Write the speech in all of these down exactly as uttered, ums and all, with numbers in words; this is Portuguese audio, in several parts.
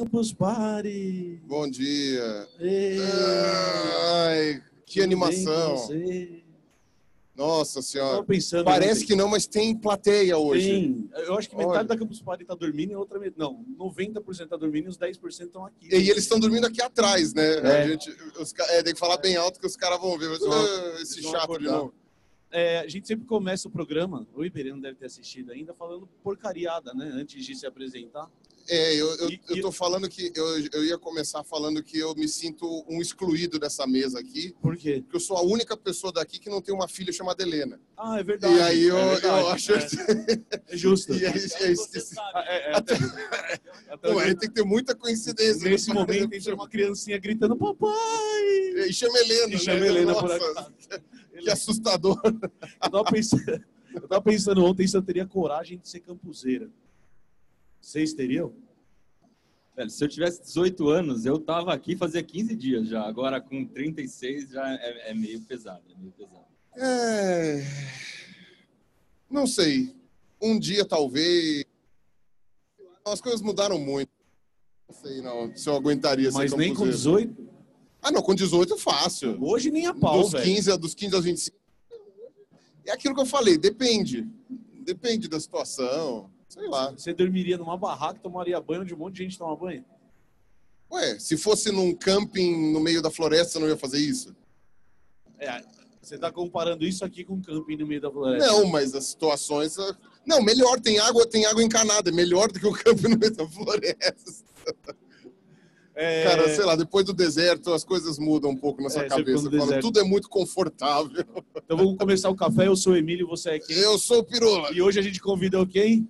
Campus Party. Bom dia. Ei, Ai, que animação. Você? Nossa senhora. Pensando Parece ontem. que não, mas tem plateia hoje. Tem. Eu acho que metade Olha. da Campus Party tá dormindo e a outra metade. Não, noventa por cento tá dormindo e os dez por cento estão aqui. E eles estão dormindo aqui atrás, né? É. A gente, os, ca- é, tem que falar bem alto que os caras vão ver. Mas, Vão- ah, esse eles vão chato de acordar. novo. É, a gente sempre começa o programa, o Iberê não deve ter assistido ainda, falando porcariada, né? Antes de se apresentar. É, eu, eu, E- eu e- tô falando que eu, eu ia começar falando que eu me sinto um excluído dessa mesa aqui, Por quê? porque eu sou a única pessoa daqui que não tem uma filha chamada Helena. Ah, é verdade. E aí eu, é verdade, eu acho. É, é justo. E aí, é esqueci. Ah, é, é, até, até Pô, aí tem que ter muita coincidência. nesse né? momento entra uma criancinha gritando papai! E chama Helena. E chama né? Helena por Nossa, acaso. que assustador. Eu tava pensando, eu tava pensando ontem se eu teria coragem de ser campuseira. Vocês teriam? Velho, se eu tivesse dezoito anos, eu tava aqui fazia quinze dias já. Agora com trinta e seis já é, é meio pesado, é meio pesado. É... Não sei. Um dia, talvez. As coisas mudaram muito. Não sei, não. Se eu aguentaria ser Mas nem com campuseiro. dezoito? Ah, não. Com dezoito, fácil. Hoje nem a pau, Dos velho. quinze, dos quinze aos vinte e cinco. É aquilo que eu falei. Depende. Depende da situação. Sei lá. Você dormiria numa barraca, tomaria banho onde um monte de gente toma banho? Ué, se fosse num camping no meio da floresta, você não ia fazer isso? É, você tá comparando isso aqui com um camping no meio da floresta. Não, mas as situações... Não, melhor. Tem água, tem água encanada. É melhor do que o camping no meio da floresta. É... Cara, sei lá, depois do deserto as coisas mudam um pouco na sua É, você ficou cabeça. no Fala, deserto. tudo é muito confortável. Então vamos começar o café. Eu sou o Emílio, você é quem? Eu sou o Pirula. E hoje a gente convida o quem?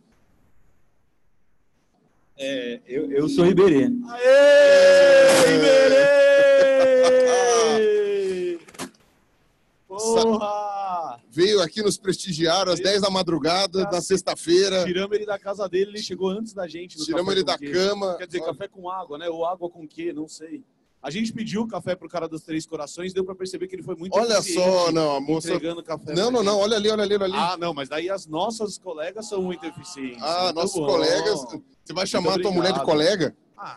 É, eu, eu sou Iberê. Aê! Iberê! Porra! Veio aqui nos prestigiar às dez da madrugada, na sexta-feira. Tiramos ele da casa dele, ele chegou antes da gente. no Tiramos café ele com da quê? cama. Quer dizer, café com água, né? Ou água com quê? Não sei. A gente pediu café pro cara dos Três Corações, deu pra perceber que ele foi muito Olha eficiente só, não, a moça... entregando café. Não, pra não, gente. não, olha ali, olha ali, olha ali. Ah, não, mas daí as nossas colegas são muito eficientes. Ah, Muito nossos bom. colegas... Você vai chamar a tua mulher de obrigado. colega? Ah,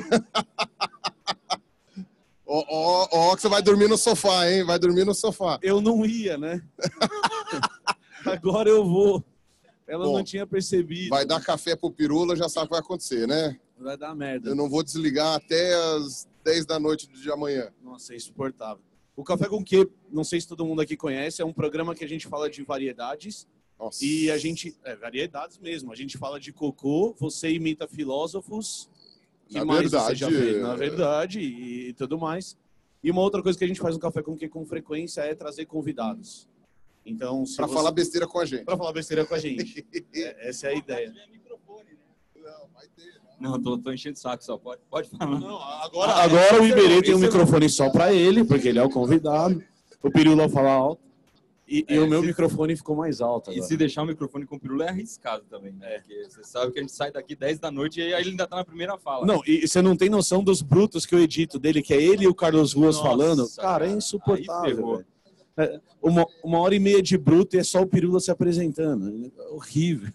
Ó, ó, ó, que você vai dormir no sofá, hein? Vai dormir no sofá. eu não ia, né? Agora eu vou. Ela Bom, não tinha percebido. Vai dar café pro Pirula, já sabe o que vai acontecer, né? Vai dar merda. Eu não vou desligar até as dez da noite de amanhã. Nossa, é insuportável. O Café com Quê, não sei se todo mundo aqui conhece, é um programa que a gente fala de variedades. Nossa. E a gente... É, variedades mesmo. A gente fala de cocô, você imita filósofos. Que Na mais verdade, você já fez? Na é. verdade, e, e tudo mais. E uma outra coisa que a gente faz no Café com Quê com frequência é trazer convidados. Então, se Pra você... falar besteira com a gente. Pra falar besteira com a gente. É, essa é a ideia. Não, vai ter. Não, tô, tô enchendo o saco só. Pode, pode falar. Não, agora, agora o Iberê tem um microfone só pra ele, porque ele é o convidado. O Pirula fala alto. E, e É, o meu se- microfone ficou mais alto E agora. se deixar o microfone com o Pirula é arriscado também, né? Porque você sabe que a gente sai daqui dez da noite e aí ele ainda tá na primeira fala. Não, e você não tem noção dos brutos que eu edito dele, que é ele e o Carlos Ruas Nossa, falando. Cara, é aí insuportável. ferrou. velho. É, uma, uma hora e meia de bruto e é só o Pirula se apresentando. É horrível.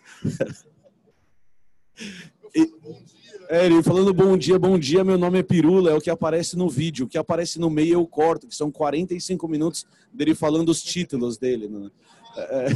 E- é, ele falando bom dia, bom dia, meu nome é Pirula, é o que aparece no vídeo. O que aparece no meio eu corto, que são quarenta e cinco minutos dele falando os títulos dele. Né? É.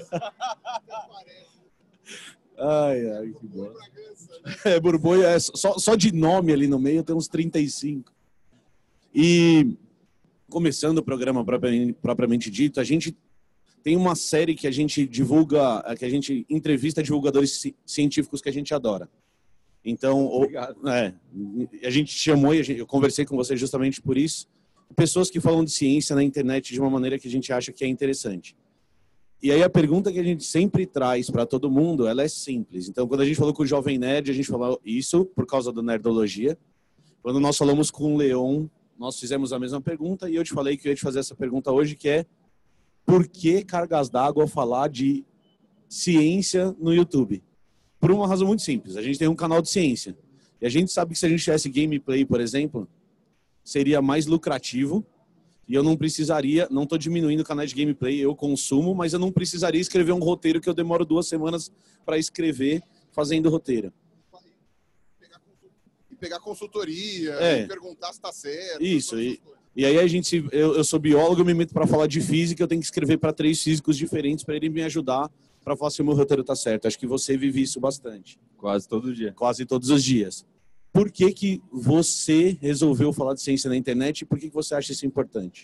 Ai, ai, que bom. É, Borbolha, é, só, só de nome ali no meio tem uns trinta e cinco. E começando o programa propriamente, propriamente dito, a gente tem uma série que a gente divulga, que a gente entrevista divulgadores ci- científicos que a gente adora. Então, o- Obrigado. é, a gente chamou, e a gente- eu conversei com você justamente por isso, pessoas que falam de ciência na internet de uma maneira que a gente acha que é interessante. E aí a pergunta que a gente sempre traz para todo mundo, ela é simples. Então, quando a gente falou com o Jovem Nerd, a gente falou isso por causa da nerdologia. Quando nós falamos com o Leon, nós fizemos a mesma pergunta e eu te falei que eu ia te fazer essa pergunta hoje, que é: por que cargas d'água falar de ciência no YouTube? Por uma razão muito simples. A gente tem um canal de ciência. E a gente sabe que se a gente tivesse gameplay, por exemplo, seria mais lucrativo. E eu não precisaria, não estou diminuindo o canal de gameplay, eu consumo, mas eu não precisaria escrever um roteiro que eu demoro duas semanas para escrever fazendo roteiro. E pegar consultoria, É. e perguntar se está certo. Isso, e, e aí a gente, eu, eu sou biólogo, eu me meto para falar de física, eu tenho que escrever para três físicos diferentes para ele me ajudar para falar se o meu roteiro tá certo. Acho que você vive isso bastante. Quase todo dia. Quase todos os dias. Por que que você resolveu falar de ciência na internet e por que que você acha isso importante?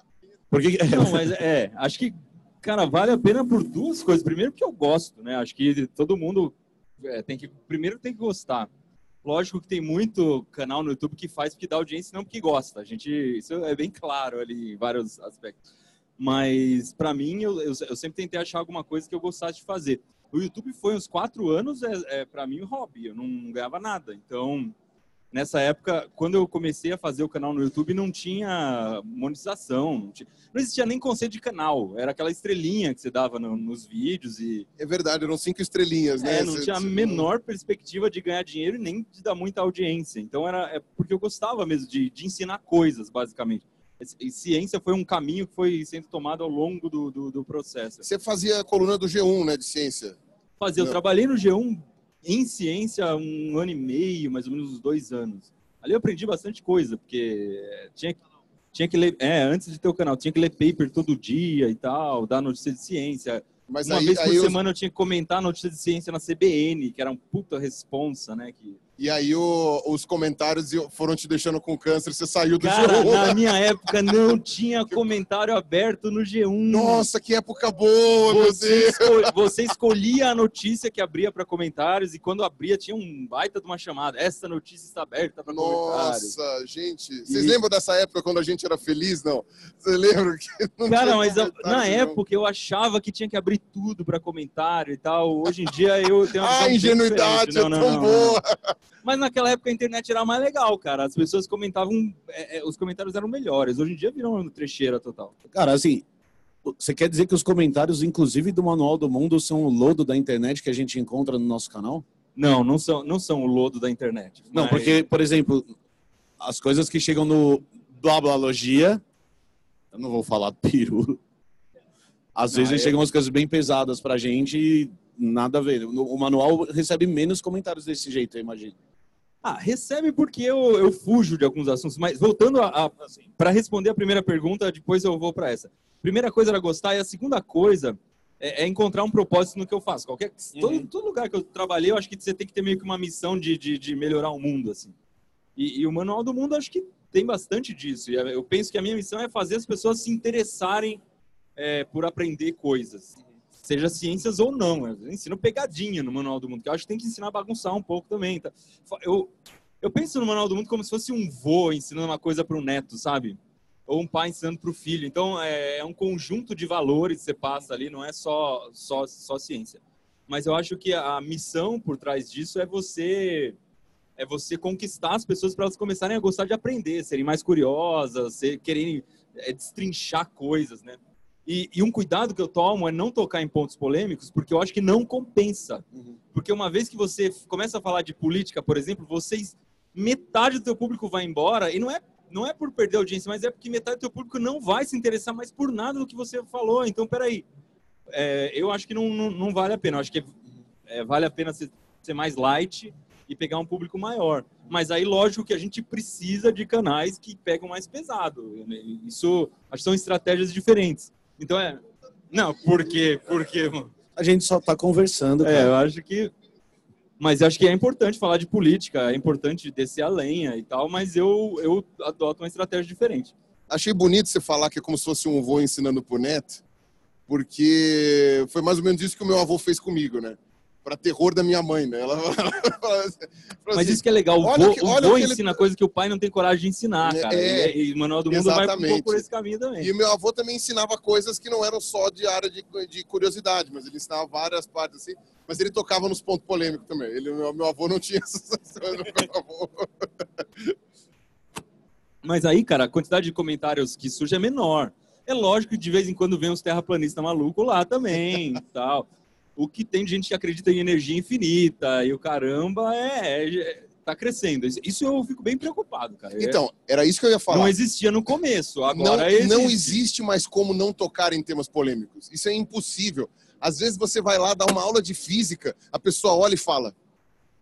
Por que... Não, mas é, acho que, cara, vale a pena por duas coisas. Primeiro porque eu gosto, né? Acho que todo mundo é, tem que, primeiro tem que gostar. Lógico que tem muito canal no YouTube que faz porque dá audiência, não porque gosta. A gente, isso é bem claro ali em vários aspectos. Mas, para mim, eu, eu, eu sempre tentei achar alguma coisa que eu gostasse de fazer. O YouTube foi uns quatro anos, é, é para mim, um hobby. Eu não ganhava nada. Então, nessa época, quando eu comecei a fazer o canal no YouTube, não tinha monetização. Não, tinha, não existia nem conceito de canal. Era aquela estrelinha que você dava no, nos vídeos. E, é verdade, eram cinco estrelinhas, né? É, não tinha a menor perspectiva de ganhar dinheiro e nem de dar muita audiência. Então, era é porque eu gostava mesmo de, de ensinar coisas, basicamente. E ciência foi um caminho que foi sendo tomado ao longo do, do, do processo. Você fazia a coluna do G um, né, de ciência? Fazia. Não. Eu trabalhei no G um em ciência um ano e meio, mais ou menos uns dois anos. Ali eu aprendi bastante coisa, porque tinha, tinha que ler... É, antes de ter o canal, tinha que ler paper todo dia e tal, dar notícia de ciência. Mas Uma aí, vez por aí semana os... eu tinha que comentar a notícia de ciência na C B N, que era um puta responsa, né? Que... E aí o, os comentários foram te deixando com câncer, você saiu do Cara, G um. na minha época não tinha comentário aberto no G um. Nossa, que época boa, meu Você, Deus! escol... você escolhia a notícia que abria para comentários e quando abria tinha um baita de uma chamada. Essa notícia está aberta para comentários. Nossa, gente. Vocês E... lembram dessa época quando a gente era feliz, não? Você lembra que não Cara, tinha mas a... na não. época eu achava que tinha que abrir tudo para comentário e tal. Hoje em dia eu tenho uma Ah, ingenuidade não, é não, tão não, boa! Não. Mas naquela época a internet era mais legal, cara. As pessoas comentavam, é, é, os comentários eram melhores. Hoje em dia viram trecheira total. Cara, assim, você quer dizer que os comentários, inclusive do Manual do Mundo, são o lodo da internet que a gente encontra no nosso canal? Não, não são, não são o lodo da internet. Não, mas... porque, por exemplo, as coisas que chegam no Blablalogia, eu não vou falar peru. Às Não, vezes é... chegam umas coisas bem pesadas pra gente e nada a ver. O manual recebe menos comentários desse jeito, eu imagino. Ah, recebe porque eu, eu fujo de alguns assuntos, mas voltando a, a para responder a primeira pergunta, depois eu vou para essa. Primeira coisa era gostar e a segunda coisa é, é encontrar um propósito no que eu faço. Qualquer, uhum. todo, todo lugar que eu trabalhei, eu acho que você tem que ter meio que uma missão de, de, de melhorar o mundo, assim. E, e o Manual do Mundo, acho que tem bastante disso. E eu penso que a minha missão é fazer as pessoas se interessarem é, por aprender coisas. Seja ciências ou não. Eu ensino pegadinha no Manual do Mundo, que eu acho que tem que ensinar a bagunçar um pouco também. Tá? Eu, eu penso no Manual do Mundo como se fosse um vô ensinando uma coisa para o neto, sabe? Ou um pai ensinando para o filho. Então, é, é um conjunto de valores que você passa ali, não é só, só, só ciência. Mas eu acho que a missão por trás disso é você, é você conquistar as pessoas para elas começarem a gostar de aprender, serem mais curiosas, ser, quererem é, destrinchar coisas, né? E, e um cuidado que eu tomo é não tocar em pontos polêmicos, porque eu acho que não compensa. Uhum. Porque uma vez que você começa a falar de política, por exemplo, vocês, metade do teu público vai embora, e não é, não é por perder audiência, mas é porque metade do teu público não vai se interessar mais por nada do que você falou. Então, peraí, é, eu acho que não, não, não vale a pena. Eu acho que é, vale a pena ser, ser mais light e pegar um público maior. Mas aí, lógico que a gente precisa de canais que pegam mais pesado. Isso, acho que são estratégias diferentes. Então é... Não, por quê? Por quê, mano? A gente só tá conversando, cara. É, eu acho que... Mas eu acho que é importante falar de política, é importante descer a lenha e tal, mas eu, eu adoto uma estratégia diferente. Achei bonito você falar que é como se fosse um avô ensinando pro neto, porque foi mais ou menos isso que o meu avô fez comigo, né? Para terror da minha mãe, né? Ela, ela, ela assim, mas isso que é legal, o olha vô, que, o olha vô que ensina ele... coisa que o pai não tem coragem de ensinar, cara. É, e, e o Manual do Mundo exatamente. Vai um pouco por esse caminho também. E o meu avô também ensinava coisas que não eram só de área de, de curiosidade, mas ele ensinava várias partes assim, mas ele tocava nos pontos polêmicos também. Ele, meu, meu avô não tinha essas coisas, meu avô. Mas aí, cara, a quantidade de comentários que surge é menor. É lógico que de vez em quando vem uns terraplanistas malucos lá também e tal. O que tem de gente que acredita em energia infinita e o caramba é, é tá crescendo. Isso eu fico bem preocupado, cara. Então, era isso que eu ia falar. Não existia no começo, agora não, existe. Não existe mais como não tocar em temas polêmicos. Isso é impossível. Às vezes você vai lá dar uma aula de física, a pessoa olha e fala: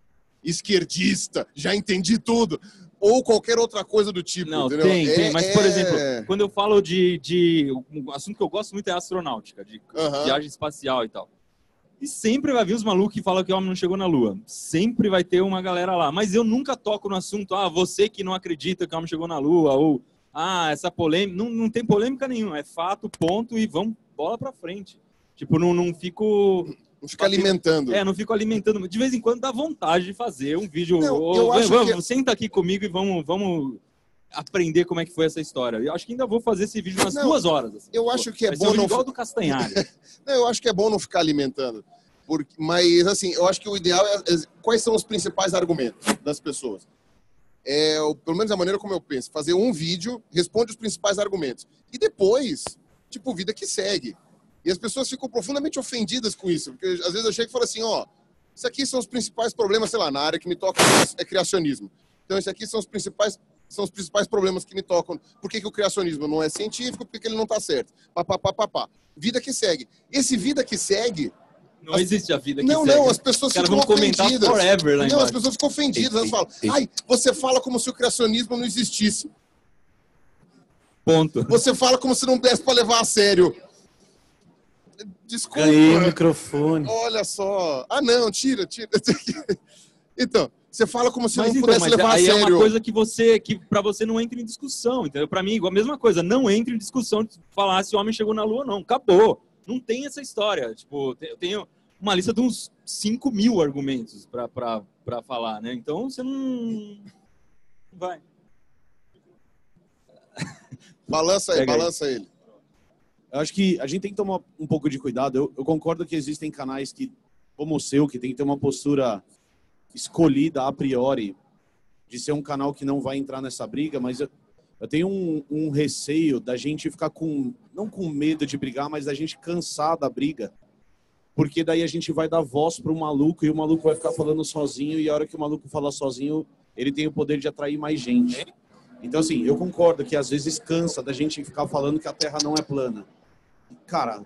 esquerdista, já entendi tudo. Ou qualquer outra coisa do tipo, Não, entendeu? tem, é, tem. Mas, por é... exemplo, quando eu falo de, de... Um assunto que eu gosto muito é astronáutica, de Uhum. viagem espacial e tal. E sempre vai vir os malucos que falam que o homem não chegou na Lua. Sempre vai ter uma galera lá. Mas eu nunca toco no assunto, ah, você que não acredita que o homem chegou na Lua, ou, ah, essa polêmica... Não, não tem polêmica nenhuma, é fato, ponto, e vamos bola pra frente. Tipo, não, não fico... Não fica alimentando. É, não fico alimentando. De vez em quando dá vontade de fazer um vídeo. Não, ou, eu acho vamos, que... Senta aqui comigo e vamos... vamos aprender como é que foi essa história. Eu acho que ainda vou fazer esse vídeo umas não, duas horas. Assim. Eu acho que é Vai bom ser um não igual do Castanhari. não, eu acho que é bom não ficar alimentando. Porque, mas assim, eu acho que o ideal é, é quais são os principais argumentos das pessoas. É, pelo menos a maneira como eu penso, fazer um vídeo, responde os principais argumentos. E depois, tipo, vida que segue. E as pessoas ficam profundamente ofendidas com isso, porque às vezes eu chego e falo assim, ó, isso aqui são os principais problemas, sei lá, na área que me toca é criacionismo. Então, esses aqui são os principais são os principais problemas que me tocam. Por que, que o criacionismo não é científico? Por que, que ele não está certo? Pá, pá, pá, pá, pá. Vida que segue. Esse vida que segue... Não as... existe a vida que não, segue. Não, não, as pessoas ficam vão comentar ofendidas. Forever, lá não, as pessoas ficam ofendidas. Elas falam, ai, você fala como se o criacionismo não existisse. Ponto. Você fala como se não desse para levar a sério. Desculpa. Ganhei o microfone. Olha só. Ah, não, tira, tira. Então... Você fala como se mas não então, pudesse mas levar aí a sério. É uma coisa que você, que para você não entra em discussão, entendeu? Para mim, a mesma coisa, não entra em discussão de falar se o homem chegou na Lua, não. Acabou. Não tem essa história. Tipo, eu tenho uma lista de uns cinco mil argumentos para falar, né? Então, você não... Vai. Balança aí, Pega balança aí. ele. Eu acho que a gente tem que tomar um pouco de cuidado. Eu, eu concordo que existem canais que, como o seu, que tem que ter uma postura escolhida a priori de ser um canal que não vai entrar nessa briga, mas eu, eu tenho um, um receio da gente ficar com, não com medo de brigar, mas da gente cansar da briga, porque daí a gente vai dar voz para o maluco e o maluco vai ficar falando sozinho, e a hora que o maluco fala sozinho, ele tem o poder de atrair mais gente. Então, assim, eu concordo que às vezes cansa da gente ficar falando que a Terra não é plana. Cara,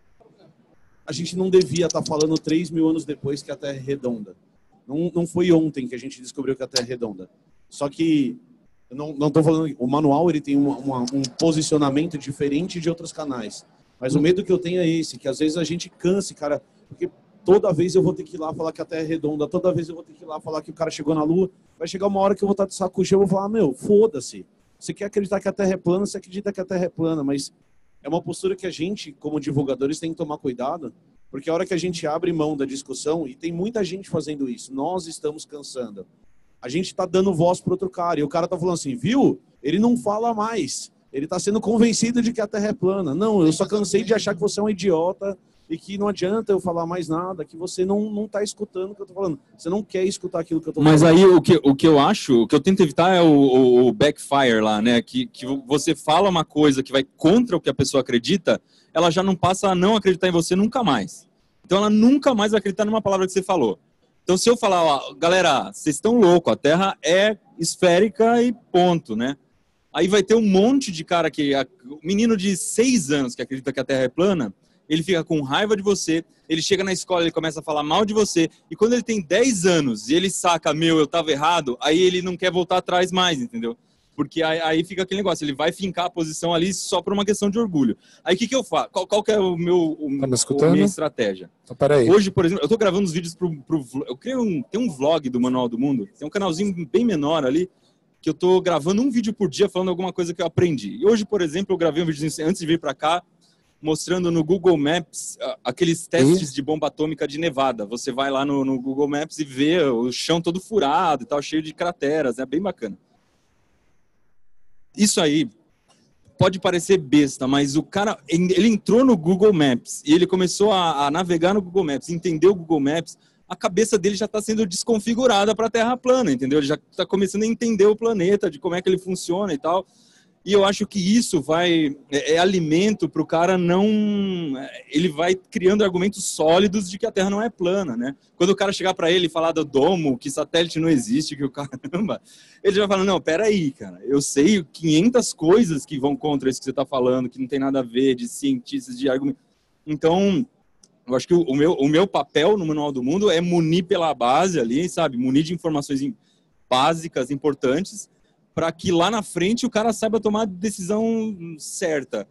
a gente não devia estar falando três mil anos depois que a Terra é redonda. Não, não foi ontem que a gente descobriu que a Terra é redonda. Só que, eu não, não tô falando... O manual, ele tem uma, uma, um posicionamento diferente de outros canais. Mas o medo que eu tenho é esse, que às vezes a gente canse, cara, porque toda vez eu vou ter que ir lá falar que a Terra é redonda, toda vez eu vou ter que ir lá falar que o cara chegou na Lua. Vai chegar uma hora que eu vou estar de saco cheio, eu vou falar, meu, foda-se. Você quer acreditar que a Terra é plana, você acredita que a Terra é plana, mas é uma postura que a gente, como divulgadores, tem que tomar cuidado, porque a hora que a gente abre mão da discussão, e tem muita gente fazendo isso, nós estamos cansando. A gente está dando voz para outro cara, e o cara está falando assim, viu? Ele não fala mais. Ele está sendo convencido de que a Terra é plana. Não, eu só cansei de achar que você é um idiota e que não adianta eu falar mais nada, que você não não está escutando o que eu estou falando. Você não quer escutar aquilo que eu estou falando. Mas aí o que, o que eu acho, o que eu tento evitar é o, o, o backfire lá, né? Que, que você fala uma coisa que vai contra o que a pessoa acredita, ela já não passa a não acreditar em você nunca mais. Então ela nunca mais vai acreditar numa palavra que você falou. Então se eu falar, ó, galera, vocês estão loucos, a Terra é esférica e ponto, né? Aí vai ter um monte de cara que... O menino de seis anos que acredita que a Terra é plana, ele fica com raiva de você, ele chega na escola, ele começa a falar mal de você, e quando ele tem dez anos e ele saca, meu, eu tava errado, aí ele não quer voltar atrás mais, entendeu? Porque aí, aí fica aquele negócio, ele vai fincar a posição ali só por uma questão de orgulho. Aí o que que eu faço? Qual, qual que é o meu, o, Tá me escutando? a minha estratégia? Então, peraí. Hoje, por exemplo, eu tô gravando os vídeos pro... pro eu criei um... Tem um vlog do Manual do Mundo, tem um canalzinho bem menor ali, que eu tô gravando um vídeo por dia falando alguma coisa que eu aprendi. E hoje, por exemplo, eu gravei um vídeo antes de vir para cá, mostrando no Google Maps uh, aqueles testes e? de bomba atômica de Nevada. Você vai lá no, no Google Maps e vê o chão todo furado e tal, cheio de crateras, é bem bacana. Isso aí pode parecer besta, mas o cara, ele entrou no Google Maps e ele começou a, a navegar no Google Maps, entendeu o Google Maps, a cabeça dele já está sendo desconfigurada para a Terra plana, entendeu? Ele já está começando a entender o planeta, de como é que ele funciona e tal. E eu acho que isso vai é, é alimento para o cara não... Ele vai criando argumentos sólidos de que a Terra não é plana, né? Quando o cara chegar para ele e falar do domo, que satélite não existe, que o caramba... Ele já vai falar, não, peraí, cara, eu sei quinhentas coisas que vão contra isso que você está falando, que não tem nada a ver, de cientistas, de argumentos. Então... Eu acho que o, o, meu, o meu papel no Manual do Mundo é munir pela base ali, sabe? Munir de informações básicas, importantes, para que lá na frente o cara saiba tomar a decisão certa.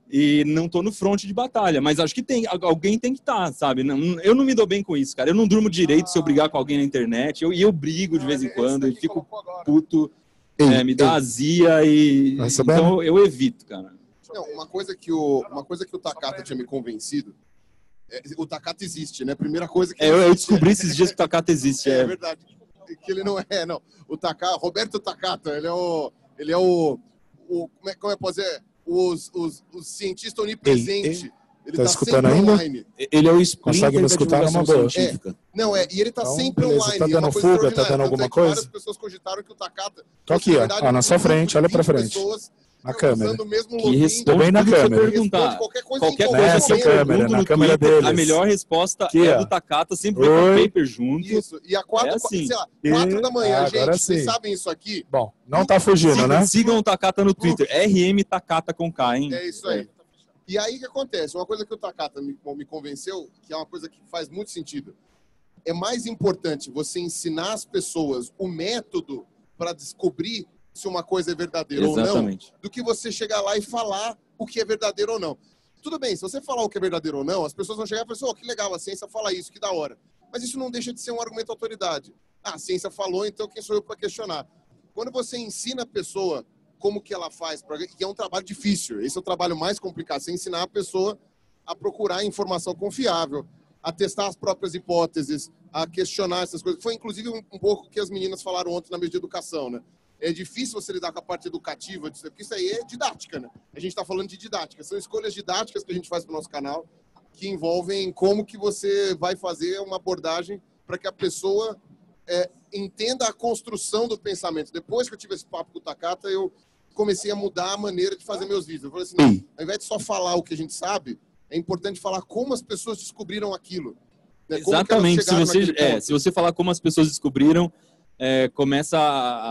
E não tô no fronte de batalha, mas acho que tem, alguém tem que estar, sabe? Não, eu não me dou bem com isso, cara. Eu não durmo direito se eu brigar com alguém na internet. Eu, e eu brigo de vez em quando, e fico puto, é, me dá azia e... Então eu evito, cara. Não, uma coisa que o, uma coisa que o Takata tinha me convencido, é, o Takata existe, né? Primeira coisa que... É, eu descobri esses dias que o Takata existe. É, é verdade. Que ele não é, não. O Takata, Roberto Takata, ele é o... Ele é o... o como, é, como é que pode dizer? Os, os, os cientistas onipresentes. Ele, ele tá, tá escutando sempre ainda? online. Ele é o Splinter Consegue me escutar numa boa. É, não, é, e ele tá então, sempre beleza. online. Tá dando é uma coisa fuga, tá dando alguma é coisa? Várias pessoas cogitaram que o Takata... Tô aqui, ó, ó, na sua frente, olha pra frente. Pessoas, na câmera. usando o mesmo Que login, responde bem na tudo que você câmera. perguntar. Qualquer coisa, Qualquer em coisa qualquer que você Nessa câmera, pergunta na no câmera Twitter, deles. a melhor resposta Aqui, é ó. do Takata, sempre vem com Oi. o paper junto. Isso, e a quatro, É assim. sei lá, E- quatro da manhã, Ah, gente, agora vocês sim. sabem isso aqui? Bom, não tá fugindo, Sigam, né? sigam o Takata no Twitter, R M Takata com K, hein? É isso aí. E aí o que acontece? Uma coisa que o Takata me, me convenceu, que é uma coisa que faz muito sentido. É mais importante você ensinar as pessoas o método para descobrir se uma coisa é verdadeira Exatamente. ou não, do que você chegar lá e falar o que é verdadeiro ou não. Tudo bem, se você falar o que é verdadeiro ou não, as pessoas vão chegar e falar assim, oh, que legal, a ciência fala isso, que da hora. Mas isso não deixa de ser um argumento de autoridade. Ah, a ciência falou, então quem sou eu para questionar? Quando você ensina a pessoa como que ela faz, que é um trabalho difícil, esse é o trabalho mais complicado, você ensinar a pessoa a procurar informação confiável, a testar as próprias hipóteses, a questionar essas coisas. Foi, inclusive, um, um pouco que as meninas falaram ontem na mesa de educação, né? É difícil você lidar com a parte educativa, porque isso aí é didática, né? A gente está falando de didática. São escolhas didáticas que a gente faz para o nosso canal, que envolvem como que você vai fazer uma abordagem para que a pessoa é, entenda a construção do pensamento. Depois que eu tive esse papo com o Takata, eu comecei a mudar a maneira de fazer meus vídeos. Eu falei assim, não, ao invés de só falar o que a gente sabe, é importante falar como as pessoas descobriram aquilo. Né? Exatamente. Se você, é, se você falar como as pessoas descobriram, é, começa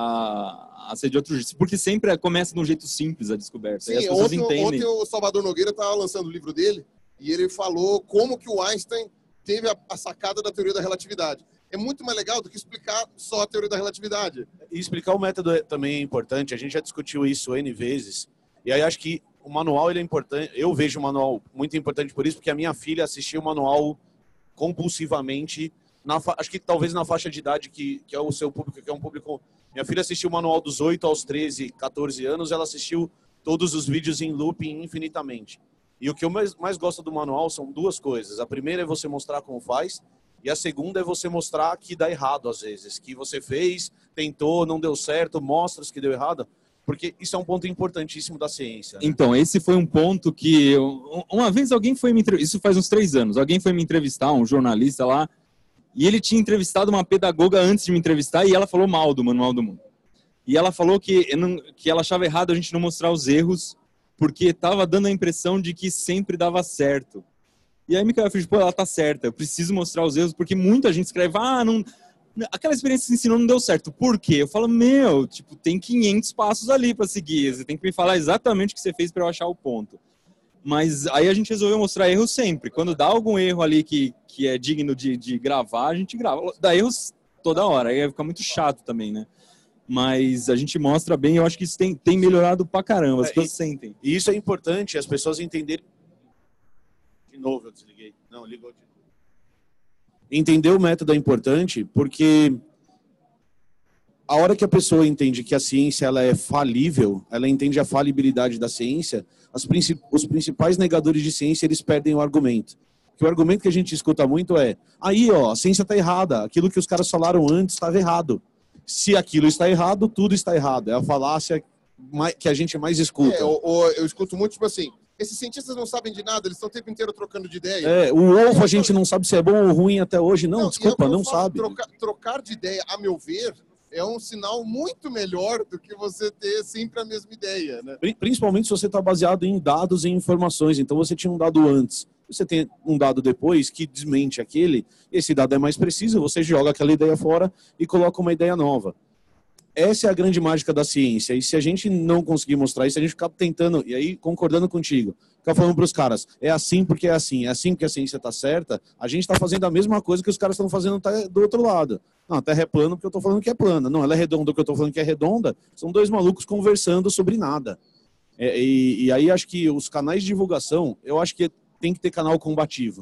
a, a, a ser de outro jeito. Porque sempre é, começa de um jeito simples a descoberta. Sim, e as pessoas ontem, entendem. ontem o Salvador Nogueira estava lançando o livro dele e ele falou como que o Einstein teve a, a sacada da teoria da relatividade. É muito mais legal do que explicar só a teoria da relatividade. E explicar o método é, também é importante. A gente já discutiu isso N vezes. E aí acho que o manual ele é importante. Eu vejo o manual muito importante por isso, porque a minha filha assistiu o manual compulsivamente. Na fa... Acho que talvez na faixa de idade que, que é o seu público, que é um público... Minha filha assistiu o manual dos oito aos treze, quatorze anos. Ela assistiu todos os vídeos em looping infinitamente. E o que eu mais, mais gosto do manual são duas coisas. A primeira é você mostrar como faz. E a segunda é você mostrar que dá errado às vezes, que você fez, tentou, não deu certo, mostra os que deu errado, porque isso é um ponto importantíssimo da ciência. Né? Então, esse foi um ponto que eu, uma vez alguém foi me entrevistar, isso faz uns três anos, alguém foi me entrevistar, um jornalista lá, e ele tinha entrevistado uma pedagoga antes de me entrevistar e ela falou mal do Manual do Mundo. E ela falou que, não, que ela achava errado a gente não mostrar os erros, porque estava dando a impressão de que sempre dava certo. E aí, Micael, eu falei, pô, ela tá certa, eu preciso mostrar os erros, porque muita gente escreve, ah, não, aquela experiência que você ensinou não deu certo. Por quê? Eu falo, meu, tipo, tem quinhentos passos ali para seguir, você tem que me falar exatamente o que você fez para eu achar o ponto. Mas aí a gente resolveu mostrar erros sempre. Quando dá algum erro ali que, que é digno de, de gravar, a gente grava. Dá erros toda hora, aí fica muito chato também, né? Mas a gente mostra bem, eu acho que isso tem, tem melhorado pra caramba, as pessoas e, sentem. E isso é importante, as pessoas entenderem. De novo eu desliguei. Não, ligou de novo. Entender o método é importante porque a hora que a pessoa entende que a ciência ela é falível, ela entende a falibilidade da ciência, as princip... os principais negadores de ciência eles perdem o argumento. Porque o argumento que a gente escuta muito é aí, ó, a ciência está errada, aquilo que os caras falaram antes estava errado. Se aquilo está errado, tudo está errado. É a falácia que a gente mais escuta. É, eu, eu, eu escuto muito, tipo assim, esses cientistas não sabem de nada, eles estão o tempo inteiro trocando de ideia. É, o ovo a gente não sabe se é bom ou ruim até hoje. Não, não desculpa, é não falo, sabe. Trocar, trocar de ideia, a meu ver, é um sinal muito melhor do que você ter sempre a mesma ideia, né? Principalmente se você está baseado em dados e informações. Então você tinha um dado antes, você tem um dado depois que desmente aquele, esse dado é mais preciso, você joga aquela ideia fora e coloca uma ideia nova. essa é a grande mágica da ciência. E se a gente não conseguir mostrar isso, a gente ficar tentando, e aí concordando contigo, ficar falando para os caras, é assim porque é assim, é assim porque a ciência está certa, a gente está fazendo a mesma coisa que os caras estão fazendo do outro lado. Não, a Terra é plana porque eu estou falando que é plana. Não, ela é redonda porque eu estou falando que é redonda. São dois malucos conversando sobre nada. É, e, e aí acho que os canais de divulgação, eu acho que tem que ter canal combativo.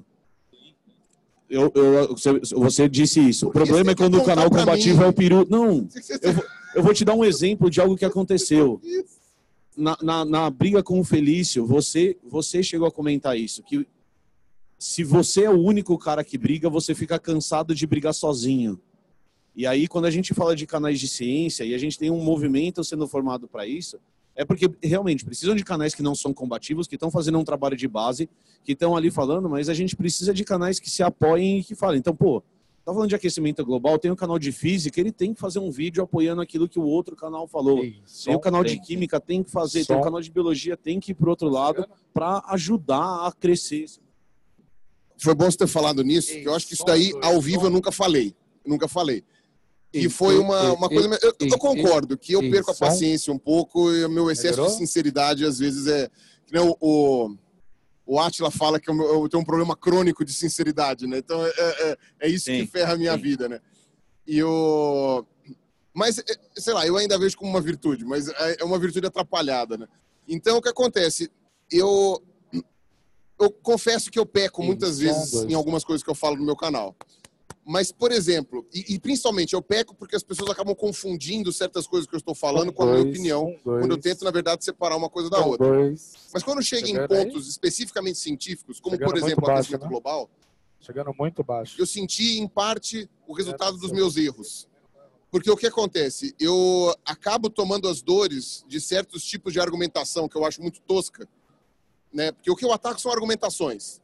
Eu, eu, você, você disse isso. O problema é quando o canal combativo é o peru. Não, eu vou, eu vou te dar um exemplo de algo que aconteceu. Na, na, na briga com o Felício, você, você chegou a comentar isso, que se você é o único cara que briga, você fica cansado de brigar sozinho. E aí, quando a gente fala de canais de ciência, e a gente tem um movimento sendo formado para isso, é porque realmente precisam de canais que não são combativos, que estão fazendo um trabalho de base, que estão ali falando, mas a gente precisa de canais que se apoiem e que falem. Então, pô, tá falando de aquecimento global, tem o canal de física, ele tem que fazer um vídeo apoiando aquilo que o outro canal falou. Ei, tem o canal tem, de química, tem que fazer, som. Tem o canal de biologia, tem que ir pro outro lado para ajudar a crescer. Foi bom você ter falado nisso, porque eu acho que isso daí, ao vivo, eu nunca falei. Nunca falei. E foi uma, uma coisa... Eu, eu concordo que eu perco a paciência um pouco e o meu excesso de sinceridade, às vezes, é... O, o, o Átila fala que eu, eu tenho um problema crônico de sinceridade, né? Então, é, é, é isso sim, que ferra a minha sim. vida, né? E eu... Mas, sei lá, eu ainda vejo como uma virtude, mas é uma virtude atrapalhada, né? Então, o que acontece? Eu... Eu confesso que eu peco muitas vezes em algumas coisas que eu falo no meu canal. Mas, por exemplo, e, e principalmente eu peco porque as pessoas acabam confundindo certas coisas que eu estou falando com a minha opinião, quando eu tento, na verdade, separar uma coisa da outra. Mas quando chega em pontos especificamente científicos, como, por exemplo, o aquecimento global, chegando muito baixo, eu senti, em parte, o resultado dos meus erros. Porque o que acontece? Eu acabo tomando as dores de certos tipos de argumentação que eu acho muito tosca, né? Porque o que eu ataco são argumentações.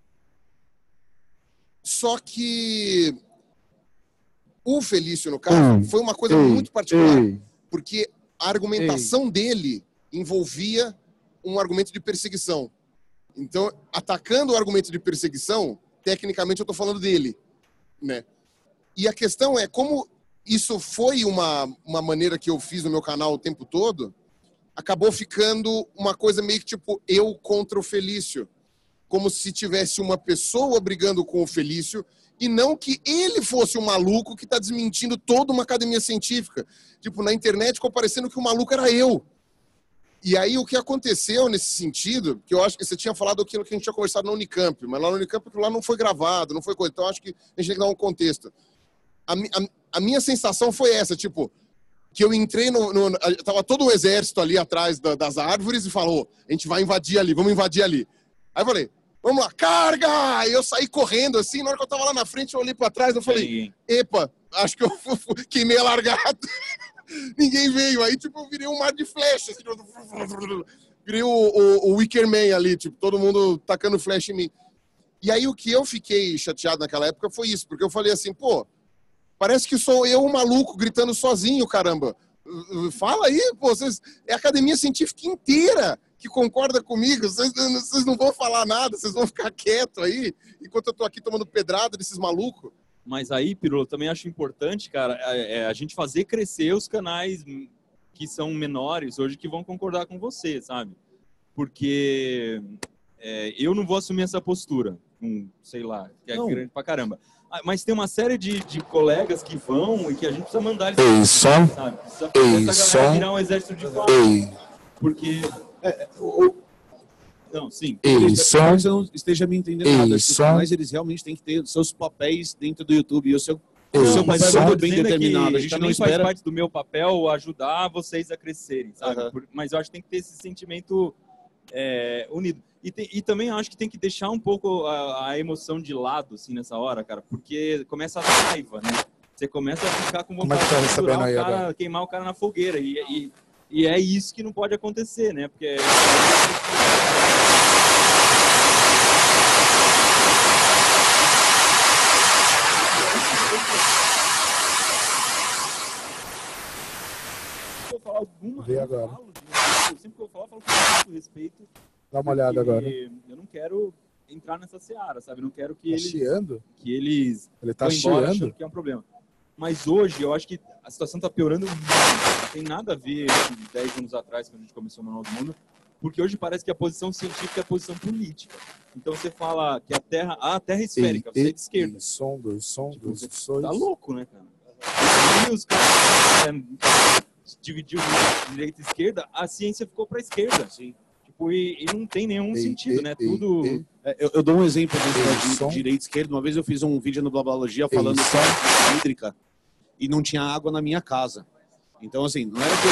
Só que o Felício, no caso, ei, foi uma coisa ei, muito particular, ei, porque a argumentação dele envolvia um argumento de perseguição. Então, atacando o argumento de perseguição, tecnicamente eu estou falando dele, né? E a questão é, como isso foi uma, uma maneira que eu fiz no meu canal o tempo todo, acabou ficando uma coisa meio que tipo eu contra o Felício. Como se tivesse uma pessoa brigando com o Felício e não que ele fosse um maluco que está desmentindo toda uma academia científica. Tipo, na internet ficou parecendo que o maluco era eu. E aí o que aconteceu nesse sentido, que eu acho que você tinha falado aquilo que a gente tinha conversado na Unicamp, mas lá na Unicamp lá não foi gravado, não foi coisa. Então acho que a gente tem que dar um contexto. A, a, a minha sensação foi essa, tipo, que eu entrei no... no tava todo o exército ali atrás da, das árvores e falou, a gente vai invadir ali, vamos invadir ali. Aí eu falei, vamos lá, carga! E eu saí correndo, assim, na hora que eu tava lá na frente, eu olhei pra trás, eu falei, epa, acho que eu queimei a largada. Ninguém veio. Aí, tipo, eu virei um mar de flechas. Assim, virei o, o, o Wicker Man ali, tipo, todo mundo tacando flecha em mim. E aí, o que eu fiquei chateado naquela época foi isso, porque eu falei assim, pô, parece que sou eu, um maluco, gritando sozinho, caramba. Fala aí, pô, vocês, é a academia científica inteira que concorda comigo, vocês, vocês não vão falar nada, vocês vão ficar quietos aí, enquanto eu tô aqui tomando pedrada desses malucos. Mas aí, Pirula, eu também acho importante, cara, é, a gente fazer crescer os canais que são menores hoje que vão concordar com você, sabe? Porque é, eu não vou assumir essa postura, um, sei lá, que é não. grande pra caramba. Mas tem uma série de, de colegas que vão e que a gente precisa mandar eles. Ei, som. Sabe? Precisa fazer essa galera virar um exército de fato. Porque... É, o, não, sim. Isso. Talvez você não esteja me entendendo nada. Os canais, eles realmente têm que ter seus papéis dentro do YouTube. E o seu, o seu papel é muito bem determinado. A gente também não espera... faz parte do meu papel ajudar vocês a crescerem, sabe? Uhum. Mas eu acho que tem que ter esse sentimento é, unido. E, tem, e também acho que tem que deixar um pouco a, a emoção de lado, assim, nessa hora, cara. Porque começa a dar raiva, né? Você começa a ficar com vontade tá de misturar o cara, queimar o cara na fogueira. E, e, e é isso que não pode acontecer, né? Porque... Alguma, Vê agora. Falo de, sempre que eu falo, eu falo com muito respeito. Dá uma olhada agora. Eu não quero entrar nessa seara, sabe? Não quero que tá eles... chiando? Que eles Ele tá vão embora chiando? achando que é um problema. Mas hoje eu acho que a situação está piorando muito. Não tem nada a ver com dez anos atrás, quando a gente começou o Manual do Mundo, porque hoje parece que a posição científica é a posição política. Então você fala que a Terra, a Terra é esférica, você é de esquerda. Som dois, som Tipo, dois, você dois. tá louco, né, cara? E os caras é, dividiu direita e esquerda, a ciência ficou para a esquerda. Sim. Tipo, e, e não tem nenhum Ei, sentido, ei, né? ei, Tudo. ei. É, eu, eu dou um exemplo desse de som. direita e esquerda. Uma vez eu fiz um vídeo no Blablalogia falando som. sobre crise hídrica e não tinha água na minha casa. Então, assim, não era que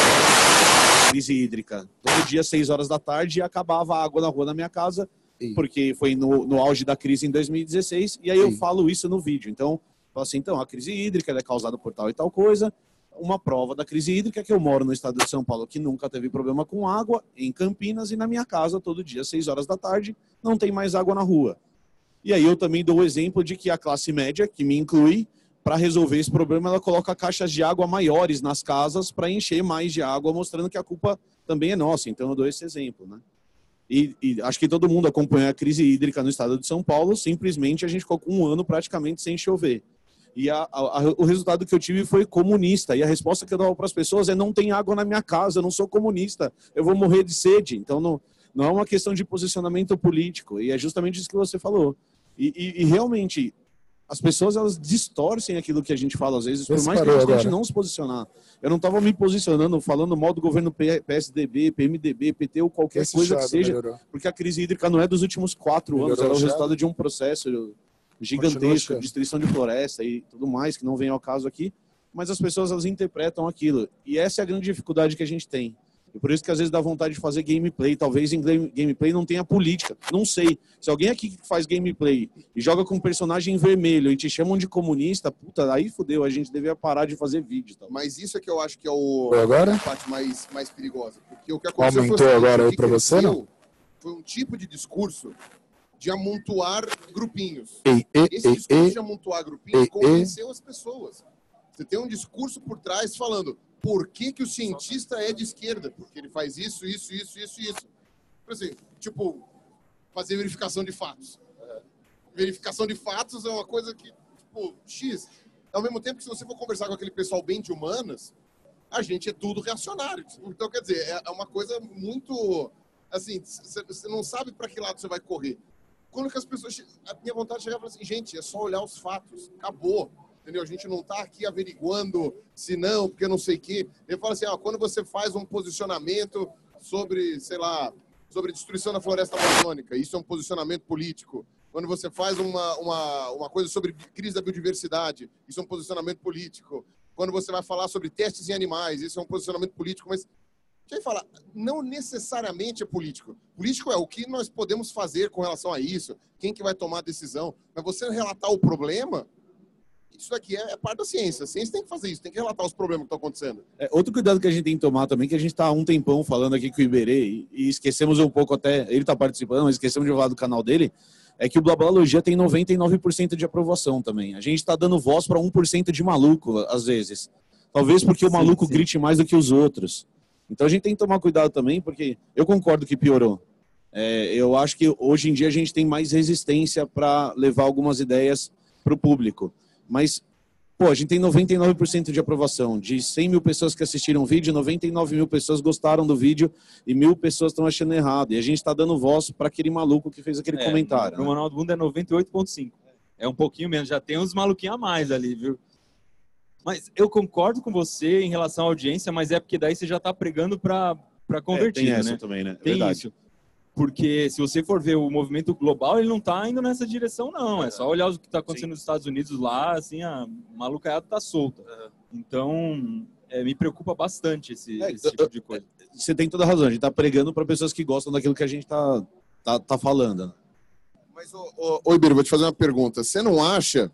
eu... crise hídrica. Todo dia, seis horas da tarde, acabava a água na rua na minha casa, Ei. porque foi no, no auge da crise em dois mil e dezesseis, e aí eu Ei. falo isso no vídeo. Então, eu falo assim, então, a crise hídrica ela é causada por tal e tal coisa. Uma prova da crise hídrica é que eu moro no estado de São Paulo, que nunca teve problema com água, em Campinas, e na minha casa, todo dia, seis horas da tarde, não tem mais água na rua. E aí eu também dou o exemplo de que a classe média, que me inclui, para resolver esse problema, ela coloca caixas de água maiores nas casas para encher mais de água, mostrando que a culpa também é nossa. Então eu dou esse exemplo, né? E, e acho que todo mundo acompanha a crise hídrica no estado de São Paulo, simplesmente a gente ficou com um ano praticamente sem chover. E a, a, a, o resultado que eu tive foi comunista. E a resposta que eu dava para as pessoas é: não tem água na minha casa, eu não sou comunista, eu vou morrer de sede. Então não, não é uma questão de posicionamento político. E é justamente isso que você falou. E, e, e realmente, as pessoas elas distorcem aquilo que a gente fala às vezes, por mais que a gente tente não se posicionar. Eu não estava me posicionando, falando mal do governo P S D B, P M D B, P T ou qualquer Esse coisa que chave seja, melhorou. porque a crise hídrica não é dos últimos quatro anos, Melhorou ela é o o resultado chave? de um processo Continua, gigantesco, chefe. destruição de floresta e tudo mais, que não vem ao caso aqui, mas as pessoas elas interpretam aquilo. E essa é a grande dificuldade que a gente tem. E por isso que às vezes dá vontade de fazer gameplay. Talvez em game- gameplay não tenha política. Não sei. Se alguém aqui que faz gameplay e joga com um personagem vermelho e te chamam de comunista, puta, aí fudeu. A gente devia parar de fazer vídeo. Tá? Mas isso é que eu acho que é o, Foi agora? a parte mais, mais perigosa. Porque o que aconteceu Aumentou foi o seguinte, agora o aí que pra você, cresceu não? Foi um tipo de discurso de amontoar grupinhos. Ei, ei, Esse ei, discurso ei. de amontoar grupinhos ei, convenceu as pessoas. Você tem um discurso por trás falando por que, que o cientista é de esquerda, porque ele faz isso, isso, isso, isso, isso. Por assim, tipo, fazer verificação de fatos. Verificação de fatos é uma coisa que, tipo, X. Ao mesmo tempo que se você for conversar com aquele pessoal bem de humanas, a gente é tudo reacionário. Então, quer dizer, é uma coisa muito... Assim, você não sabe para que lado você vai correr. Quando que as pessoas... A minha vontade é chegar e falar assim, gente, é só olhar os fatos. Acabou. Entendeu? A gente não está aqui averiguando se não, porque não sei o quê. Ele fala assim, ó, quando você faz um posicionamento sobre, sei lá, sobre destruição da floresta amazônica, isso é um posicionamento político. Quando você faz uma, uma, uma coisa sobre crise da biodiversidade, isso é um posicionamento político. Quando você vai falar sobre testes em animais, isso é um posicionamento político. Mas, deixa eu falar, não necessariamente é político. Político é o que nós podemos fazer com relação a isso, quem que vai tomar a decisão. Mas você relatar o problema... Isso daqui é, é parte da ciência. A ciência tem que fazer isso, tem que relatar os problemas que estão acontecendo. É, outro cuidado que a gente tem que tomar também, que a gente está há um tempão falando aqui com o Iberê, e, e esquecemos um pouco até, ele está participando, mas esquecemos de falar do canal dele, é que o Blablalogia tem noventa e nove por cento de aprovação também. A gente está dando voz para um por cento de maluco, às vezes. Talvez porque o Sim, maluco sim. grite mais do que os outros. Então a gente tem que tomar cuidado também, porque eu concordo que piorou. É, eu acho que hoje em dia a gente tem mais resistência para levar algumas ideias para o público. Mas, pô, a gente tem noventa e nove por cento de aprovação. De cem mil pessoas que assistiram o vídeo, noventa e nove mil pessoas gostaram do vídeo e mil pessoas estão achando errado. E a gente está dando voz para aquele maluco que fez aquele É, comentário. No né? Manual do Mundo é noventa e oito ponto cinco. É um pouquinho menos, já tem uns maluquinhos a mais ali, viu? Mas eu concordo com você em relação à audiência, mas é porque daí você já está pregando para É, convertido, tem essa né? também, né? Tem Verdade. isso. Porque se você for ver o movimento global, ele não está indo nessa direção, não. É só olhar o que está acontecendo Sim. nos Estados Unidos lá, assim, a malucaiada está solta. Então, é, me preocupa bastante esse, É, esse tipo de coisa. Você tem toda a razão. A gente está pregando para pessoas que gostam daquilo que a gente está tá, tá falando. Mas, ô, ô, ô Iberê, vou te fazer uma pergunta. Você não acha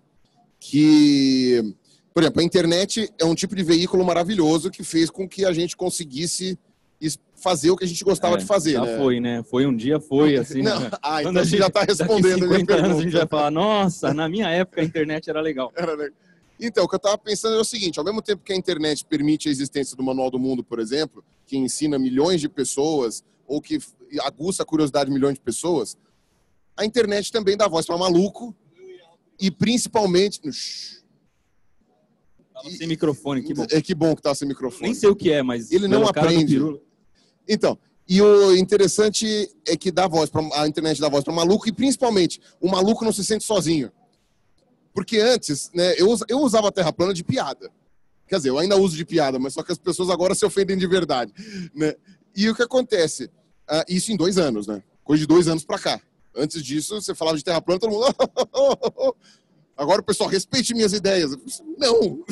que, por exemplo, a internet é um tipo de veículo maravilhoso que fez com que a gente conseguisse es- fazer o que a gente gostava É, de fazer, já né? foi, né? Foi um dia, foi, assim. Não, né? ah, então Quando a você gente- já está Daqui respondendo a minha cinquenta anos a pergunta. gente vai falar, nossa, na minha época a internet era legal. Era legal. Então, o que eu estava pensando é o seguinte, ao mesmo tempo que a internet permite a existência do Manual do Mundo, por exemplo, que ensina milhões de pessoas, ou que f- aguça a curiosidade de milhões de pessoas, a internet também dá voz para maluco, e principalmente... Shhh. Tava sem microfone, que bom. É que bom que tá sem microfone. Nem sei o que é, mas... Ele não aprende. Então, e o interessante é que dá voz pra, a internet dá voz para maluco e, principalmente, o maluco não se sente sozinho. Porque antes, né, eu, eu usava a Terra plana de piada. Quer dizer, eu ainda uso de piada, mas só que as pessoas agora se ofendem de verdade. Né? E o que acontece? Uh, isso em dois anos, né? Coisa de dois anos para cá. Antes disso, você falava de Terra plana, todo mundo... Agora o pessoal, respeite minhas ideias. Não!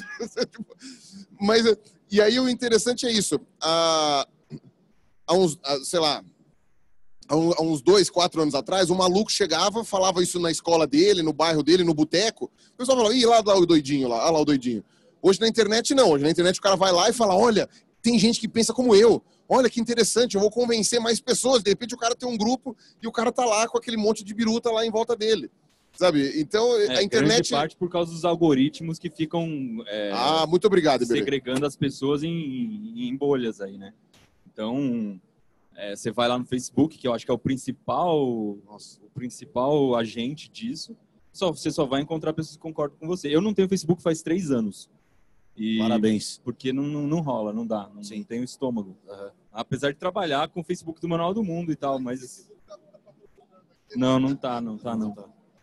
Mas, e aí o interessante é isso. Uh, há uns, uh, sei lá, há uns dois, quatro anos atrás, um maluco chegava, falava isso na escola dele, no bairro dele, no boteco. O pessoal falava, ih, lá, lá o doidinho, lá, ah, lá o doidinho. Hoje na internet não, hoje na internet o cara vai lá e fala, olha, tem gente que pensa como eu. Olha que interessante, eu vou convencer mais pessoas. De repente o cara tem um grupo e o cara tá lá com aquele monte de biruta lá em volta dele. Sabe? Então, é, a internet... grande parte por causa dos algoritmos que ficam... É, ah, muito obrigado, Iberê. Segregando as pessoas em, em bolhas aí, né? Então, é, você vai lá no Facebook, que eu acho que é o principal, nossa, o principal agente disso, só, você só vai encontrar pessoas que concordam com você. Eu não tenho Facebook faz três anos. E, parabéns. Porque não, não, não rola, não dá, não, não tenho estômago. Uhum. Apesar de trabalhar com o Facebook do Manual do Mundo e tal, mas... Não, não tá, não tá, não.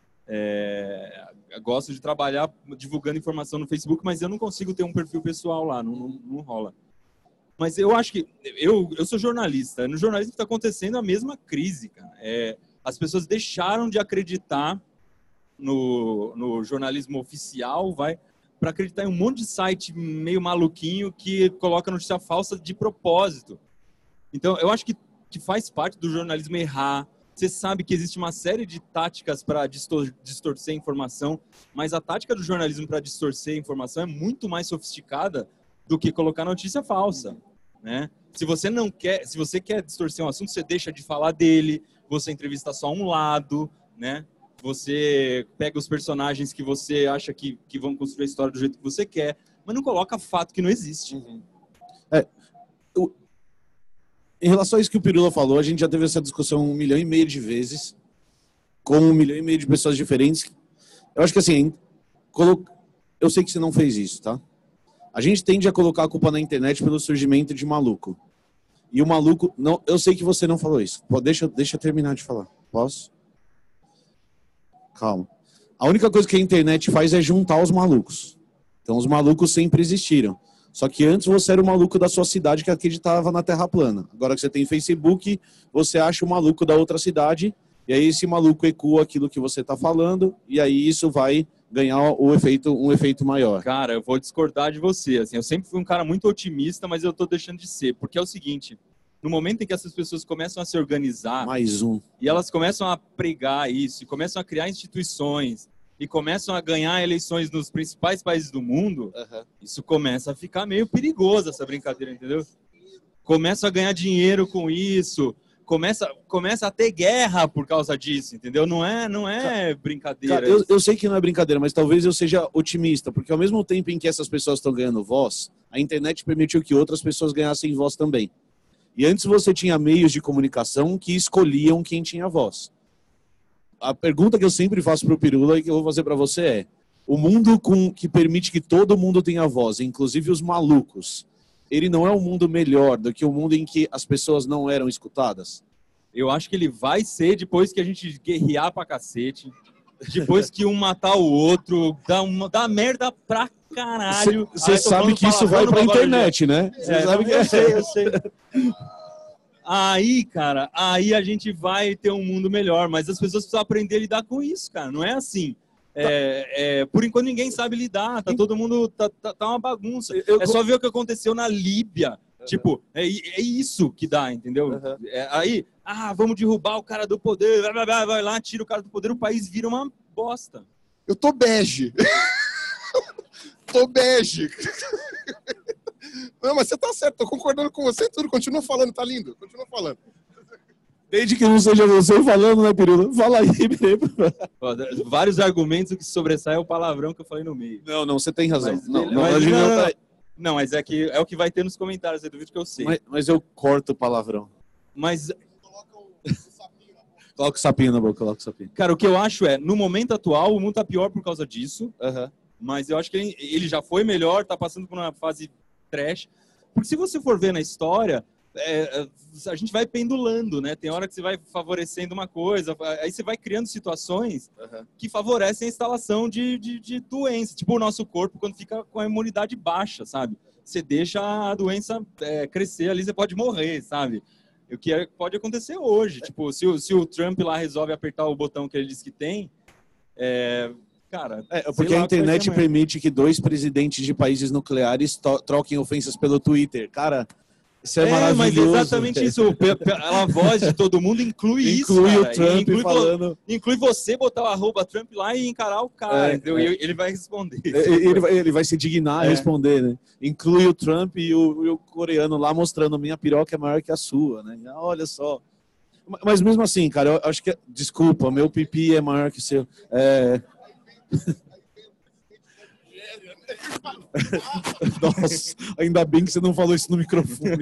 É, gosto de trabalhar divulgando informação no Facebook, mas eu não consigo ter um perfil pessoal lá, não, não, não rola. Mas eu acho que... Eu, eu sou jornalista, no jornalismo está acontecendo a mesma crise, cara. É, as pessoas deixaram de acreditar no, no jornalismo oficial, vai... para acreditar em um monte de site meio maluquinho que coloca notícia falsa de propósito. Então, eu acho que, que faz parte do jornalismo errar. Você sabe que existe uma série de táticas para distor distorcer a informação, mas a tática do jornalismo para distorcer a informação é muito mais sofisticada do que colocar notícia falsa, né? Se você não quer, se você quer distorcer um assunto, você deixa de falar dele, você entrevista só um lado, né? Você pega os personagens que você acha que, que vão construir a história do jeito que você quer, mas não coloca fato que não existe. Uhum. É, eu, em relação a isso que o Pirula falou, a gente já teve essa discussão um milhão e meio de vezes, com um milhão e meio de pessoas diferentes. Eu acho que assim, colo... eu sei que você não fez isso, tá? A gente tende a colocar a culpa na internet pelo surgimento de maluco. E o maluco... não, eu sei que você não falou isso. Pô, deixa, deixa eu terminar de falar. Posso? Calma. A única coisa que a internet faz é juntar os malucos. Então, os malucos sempre existiram. Só que antes você era o maluco da sua cidade que acreditava na Terra plana. Agora que você tem Facebook, você acha o maluco da outra cidade, e aí esse maluco ecoa aquilo que você está falando, e aí isso vai ganhar o efeito, um efeito maior. Cara, eu vou discordar de você. Assim, eu sempre fui um cara muito otimista, mas eu estou deixando de ser. Porque é o seguinte... No momento em que essas pessoas começam a se organizar... Mais um. E elas começam a pregar isso, e começam a criar instituições, e começam a ganhar eleições nos principais países do mundo, uhum. Isso começa a ficar meio perigoso, essa brincadeira, entendeu? Começa a ganhar dinheiro com isso, começa, começa a ter guerra por causa disso, entendeu? Não é, não é brincadeira. Cara, eu, eu sei que não é brincadeira, mas talvez eu seja otimista, porque ao mesmo tempo em que essas pessoas estão ganhando voz, a internet permitiu que outras pessoas ganhassem voz também. E antes você tinha meios de comunicação que escolhiam quem tinha voz. A pergunta que eu sempre faço para o Pirula e que eu vou fazer para você é: o mundo com, que permite que todo mundo tenha voz, inclusive os malucos, ele não é um mundo melhor do que o um mundo em que as pessoas não eram escutadas? Eu acho que ele vai ser depois que a gente guerrear pra cacete, depois que um matar o outro, dá, uma, dá merda pra caralho. Você sabe que isso vai pra internet, né? Você é, sabe que eu sei, eu sei. Aí, cara, aí a gente vai ter um mundo melhor, mas as pessoas precisam aprender a lidar com isso, cara. Não é assim. É, é, por enquanto ninguém sabe lidar, tá todo mundo, tá, tá, tá uma bagunça. Eu, é só ver o que aconteceu na Líbia. Uhum. Tipo, é, é isso que dá, entendeu? Uhum. É, aí, ah, vamos derrubar o cara do poder, vai, vai, vai lá, tira o cara do poder, o país vira uma bosta. Eu tô bege. Tô bege. Não, mas você tá certo, tô concordando com você tudo, continua falando, tá lindo, continua falando. Desde que não seja você falando, né, Pirula? Fala aí, Pirula. Vários argumentos, o que sobressai é o palavrão que eu falei no meio. Não, não, você tem razão. Mas, não, mas, não, mas, não, não, tá... não, mas é, que, é o que vai ter nos comentários aí do vídeo que eu sei. Mas, mas eu corto o palavrão. Mas... Coloca o sapinho na boca, coloca o sapinho. Cara, o que eu acho é, no momento atual, o mundo tá pior por causa disso. Uhum. Mas eu acho que ele, ele já foi melhor, tá passando por uma fase trash. Porque se você for ver na história, é, a gente vai pendulando, né? Tem hora que você vai favorecendo uma coisa, aí você vai criando situações uhum. que favorecem a instalação de, de, de doença. Tipo o nosso corpo, quando fica com a imunidade baixa, sabe? Você deixa a doença é, crescer ali, você pode morrer, sabe? O que é, pode acontecer hoje. Tipo, se o, se o Trump lá resolve apertar o botão que ele diz que tem, é, cara... É, porque a internet permite que dois presidentes de países nucleares troquem ofensas pelo Twitter. Cara... Isso é, é maravilhoso. Mas exatamente isso. A voz de todo mundo inclui, inclui isso. Inclui o Trump inclui, falando. Inclui você botar o arroba Trump lá e encarar o cara. É, é. Ele vai responder. Ele vai, ele vai se dignar é. a responder, né? Inclui o Trump e o, e o coreano lá mostrando minha piroca é maior que a sua, né? Olha só. Mas mesmo assim, cara, eu acho que. Desculpa, meu pipi é maior que o seu. É. Nossa, ainda bem que você não falou isso no microfone.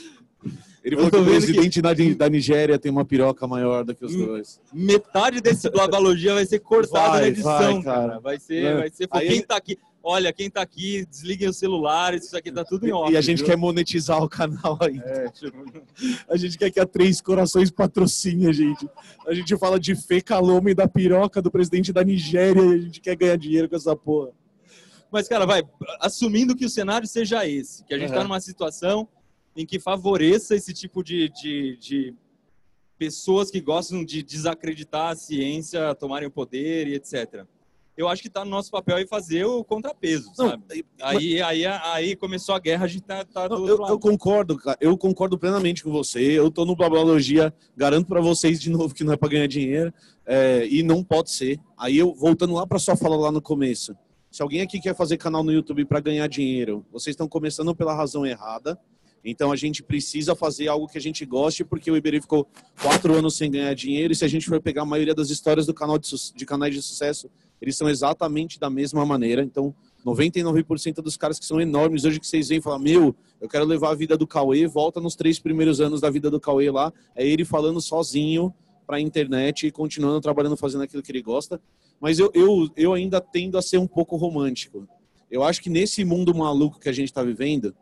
Ele falou que o presidente que... da Nigéria tem uma piroca maior do que os dois. Metade desse blabalogia vai ser cortado vai, na edição, vai, cara. Vai ser, é. vai ser. Aí, quem tá aqui, olha, quem tá aqui, desliguem os celulares, isso aqui tá tudo em off. E a gente viu? quer monetizar o canal aí. É, tipo... A gente quer que a Três Corações patrocine a gente. A gente fala de Fê Calome da piroca do presidente da Nigéria e a gente quer ganhar dinheiro com essa porra. Mas, cara, vai, assumindo que o cenário seja esse, que a gente está uhum. numa situação em que favoreça esse tipo de, de, de pessoas que gostam de desacreditar a ciência, tomarem o poder e etcétera. Eu acho que está no nosso papel aí fazer o contrapeso, Não, sabe? Aí, mas... aí, aí começou a guerra, a gente tá, tá do Não, outro eu, lado. Eu concordo, cara. Eu concordo plenamente com você. Eu tô no Blablalogia, garanto para vocês de novo que não é para ganhar dinheiro é, e não pode ser. Aí eu, voltando lá para sua fala lá no começo, se alguém aqui quer fazer canal no YouTube para ganhar dinheiro, vocês estão começando pela razão errada. Então a gente precisa fazer algo que a gente goste, porque o Iberê ficou quatro anos sem ganhar dinheiro. E se a gente for pegar a maioria das histórias do canal de, de canais de sucesso, eles são exatamente da mesma maneira. Então, noventa e nove por cento dos caras que são enormes hoje que vocês veem e falam, meu, eu quero levar a vida do Cauê, volta nos três primeiros anos da vida do Cauê lá, é ele falando sozinho para a internet e continuando trabalhando, fazendo aquilo que ele gosta. Mas eu, eu, eu ainda tendo a ser um pouco romântico. Eu acho que nesse mundo maluco que a gente está vivendo,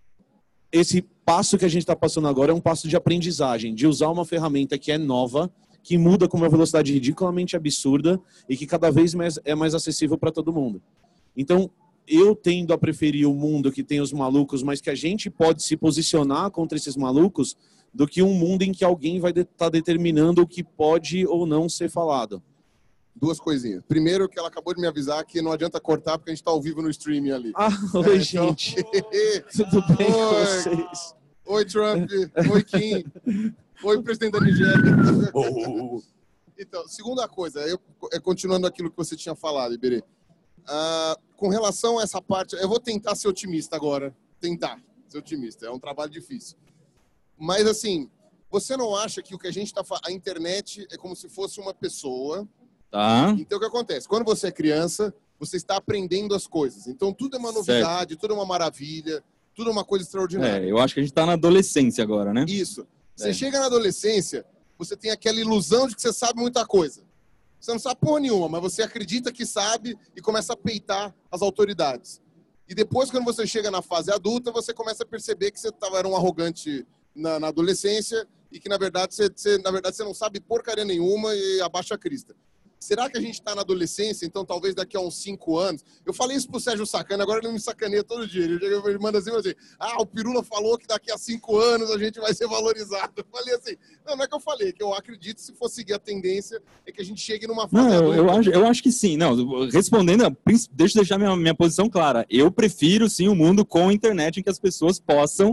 esse passo que a gente está passando agora é um passo de aprendizagem, de usar uma ferramenta que é nova, que muda com uma velocidade ridiculamente absurda e que cada vez mais é mais acessível para todo mundo. Então, eu tendo a preferir o mundo que tem os malucos, mas que a gente pode se posicionar contra esses malucos, do que um mundo em que alguém vai estar de, tá determinando o que pode ou não ser falado. Duas coisinhas. Primeiro, que ela acabou de me avisar que não adianta cortar porque a gente está ao vivo no streaming ali. Ah, oi, é, gente. Então... Tudo bem oi. com vocês? Oi, Trump. Oi, Kim. Oi, presidente da Nigéria. Oh. Então, segunda coisa, eu, continuando aquilo que você tinha falado, Iberê. Uh, com relação a essa parte, eu vou tentar ser otimista agora. Tentar ser otimista. É um trabalho difícil. Mas, assim, você não acha que o que a gente está falando... A internet é como se fosse uma pessoa... Tá. Então, o que acontece? Quando você é criança, você está aprendendo as coisas. Então, tudo é uma novidade, certo. Tudo é uma maravilha, tudo é uma coisa extraordinária. É, eu acho que a gente está na adolescência agora, né? Isso. Você é. chega na adolescência, você tem aquela ilusão de que você sabe muita coisa. Você não sabe porra nenhuma, mas você acredita que sabe e começa a peitar as autoridades. E depois, quando você chega na fase adulta, você começa a perceber que você tava, era um arrogante na, na adolescência e que, na verdade, você, você, na verdade, você não sabe porcaria nenhuma e abaixa a crista. Será que a gente está na adolescência, então talvez daqui a uns cinco anos... Eu falei isso pro Sérgio Sacana, agora ele me sacaneia todo dia. Ele, ele manda assim, assim, ah, o Pirula falou que daqui a cinco anos a gente vai ser valorizado. Eu falei assim, não, não é que eu falei, que eu acredito, se for seguir a tendência, é que a gente chegue numa fase... Não, eu, eu, acho, eu acho que sim. Não, respondendo, deixa eu deixar minha, minha posição clara. Eu prefiro, sim, o um mundo com a internet em que as pessoas possam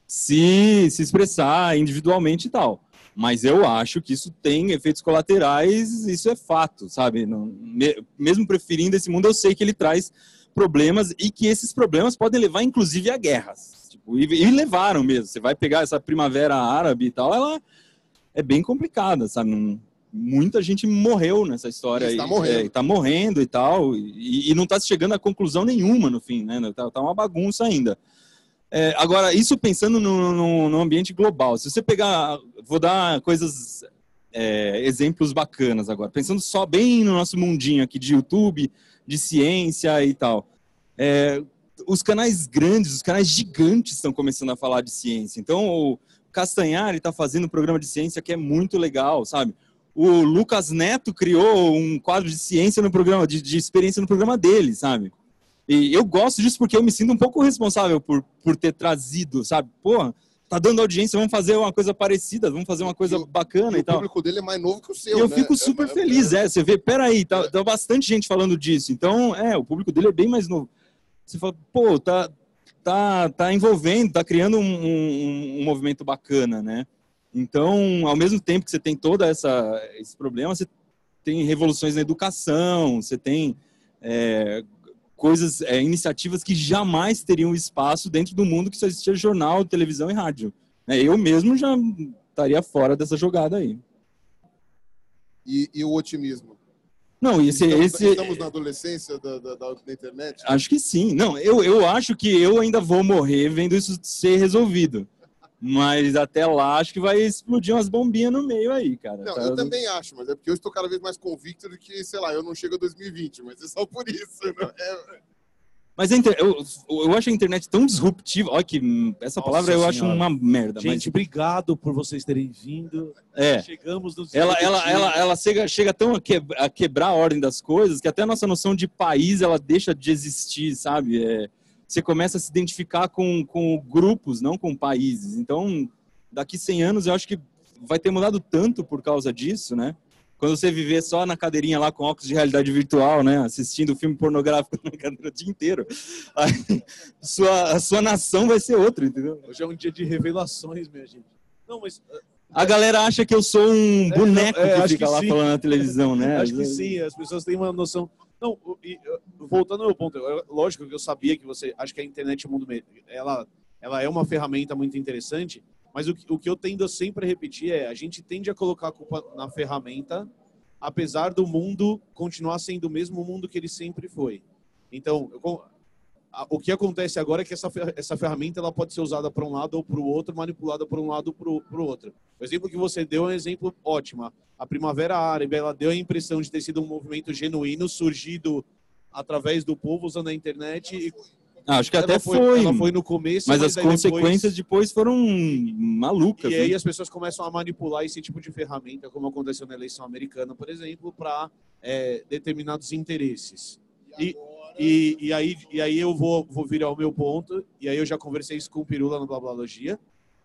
se, se expressar individualmente e tal. Mas eu acho que isso tem efeitos colaterais, isso é fato, sabe? Não, me, mesmo preferindo esse mundo, eu sei que ele traz problemas e que esses problemas podem levar, inclusive, a guerras. Tipo, e, e levaram mesmo. Você vai pegar essa primavera árabe e tal, ela é bem complicada, sabe? Não, muita gente morreu nessa história. Está morrendo. É, tá morrendo e tal, e, e não está chegando a conclusão nenhuma no fim, né? Tá, tá uma bagunça ainda. É, agora, isso pensando no, no, no ambiente global. Se você pegar, vou dar coisas é, exemplos bacanas agora. Pensando só bem no nosso mundinho aqui de YouTube, de ciência e tal. É, os canais grandes, os canais gigantes estão começando a falar de ciência. Então, o Castanhari está fazendo um programa de ciência que é muito legal, sabe? O Lucas Neto criou um quadro de ciência no programa, de, de experiência no programa dele, sabe? E eu gosto disso porque eu me sinto um pouco responsável por, por ter trazido, sabe? Pô, tá dando audiência, vamos fazer uma coisa parecida, vamos fazer uma coisa e bacana e, e e tal. O público dele é mais novo que o seu, E eu né? fico super é, feliz, é, é. Você vê, peraí, tá, tá bastante gente falando disso. Então, é, o público dele é bem mais novo. Você fala, pô, tá, tá, tá envolvendo, tá criando um, um, um movimento bacana, né? Então, ao mesmo tempo que você tem todo essa, esse problema, você tem revoluções na educação, você tem é, coisas, é, iniciativas que jamais teriam espaço dentro do mundo que só existia jornal, televisão e rádio. É, eu mesmo já estaria fora dessa jogada aí. E, e o otimismo? Não, esse, estamos, esse... estamos na adolescência da, da, da, da internet? Acho que sim. Não, eu, eu acho que eu ainda vou morrer vendo isso ser resolvido. Mas até lá, acho que vai explodir umas bombinhas no meio aí, cara. Não, tá? eu também acho, mas é porque eu estou cada vez mais convicto de que, sei lá, eu não chego a dois mil e vinte, mas é só por isso. Não é... Mas a inter... eu, eu acho a internet tão disruptiva. Olha que essa Nossa palavra eu senhora. acho uma merda. Gente, mas... obrigado por vocês terem vindo. É. Chegamos nos Ela, ela, ela, ela chega, chega tão a, que, a quebrar a ordem das coisas que até a nossa noção de país ela deixa de existir, sabe? É, você começa a se identificar com, com grupos, não com países. Então, daqui cem anos, eu acho que vai ter mudado tanto por causa disso, né? Quando você viver só na cadeirinha lá com óculos de realidade virtual, né? Assistindo filme pornográfico na cadeira o dia inteiro, aí, sua, a sua nação vai ser outra, entendeu? Hoje é um dia de revelações, minha gente. Não, mas... A galera acha que eu sou um boneco é, não, é, que fica que lá sim. falando na televisão, né? Acho que sim, as pessoas têm uma noção... Não, e, voltando ao meu ponto, eu, lógico que eu sabia que você... Acho que a internet, o mundo, ela, ela é uma ferramenta muito interessante, mas o, o que eu tendo a sempre repetir é, a gente tende a colocar a culpa na ferramenta, apesar do mundo continuar sendo o mesmo mundo que ele sempre foi. Então, eu, a, o que acontece agora é que essa, essa ferramenta ela pode ser usada para um lado ou para o outro, manipulada para um lado ou para o outro. O exemplo que você deu é um exemplo ótimo. A Primavera Árabe, ela deu a impressão de ter sido um movimento genuíno, surgido através do povo usando a internet. E, ah, acho que ela até foi, foi. Ela foi no começo, mas, mas as consequências depois, depois foram malucas. E aí né? as pessoas começam a manipular esse tipo de ferramenta, como aconteceu na eleição americana, por exemplo, para é, determinados interesses. E, e, e, aí, e aí eu vou, vou virar o meu ponto, e aí eu já conversei isso com o Pirula no Blablalogia,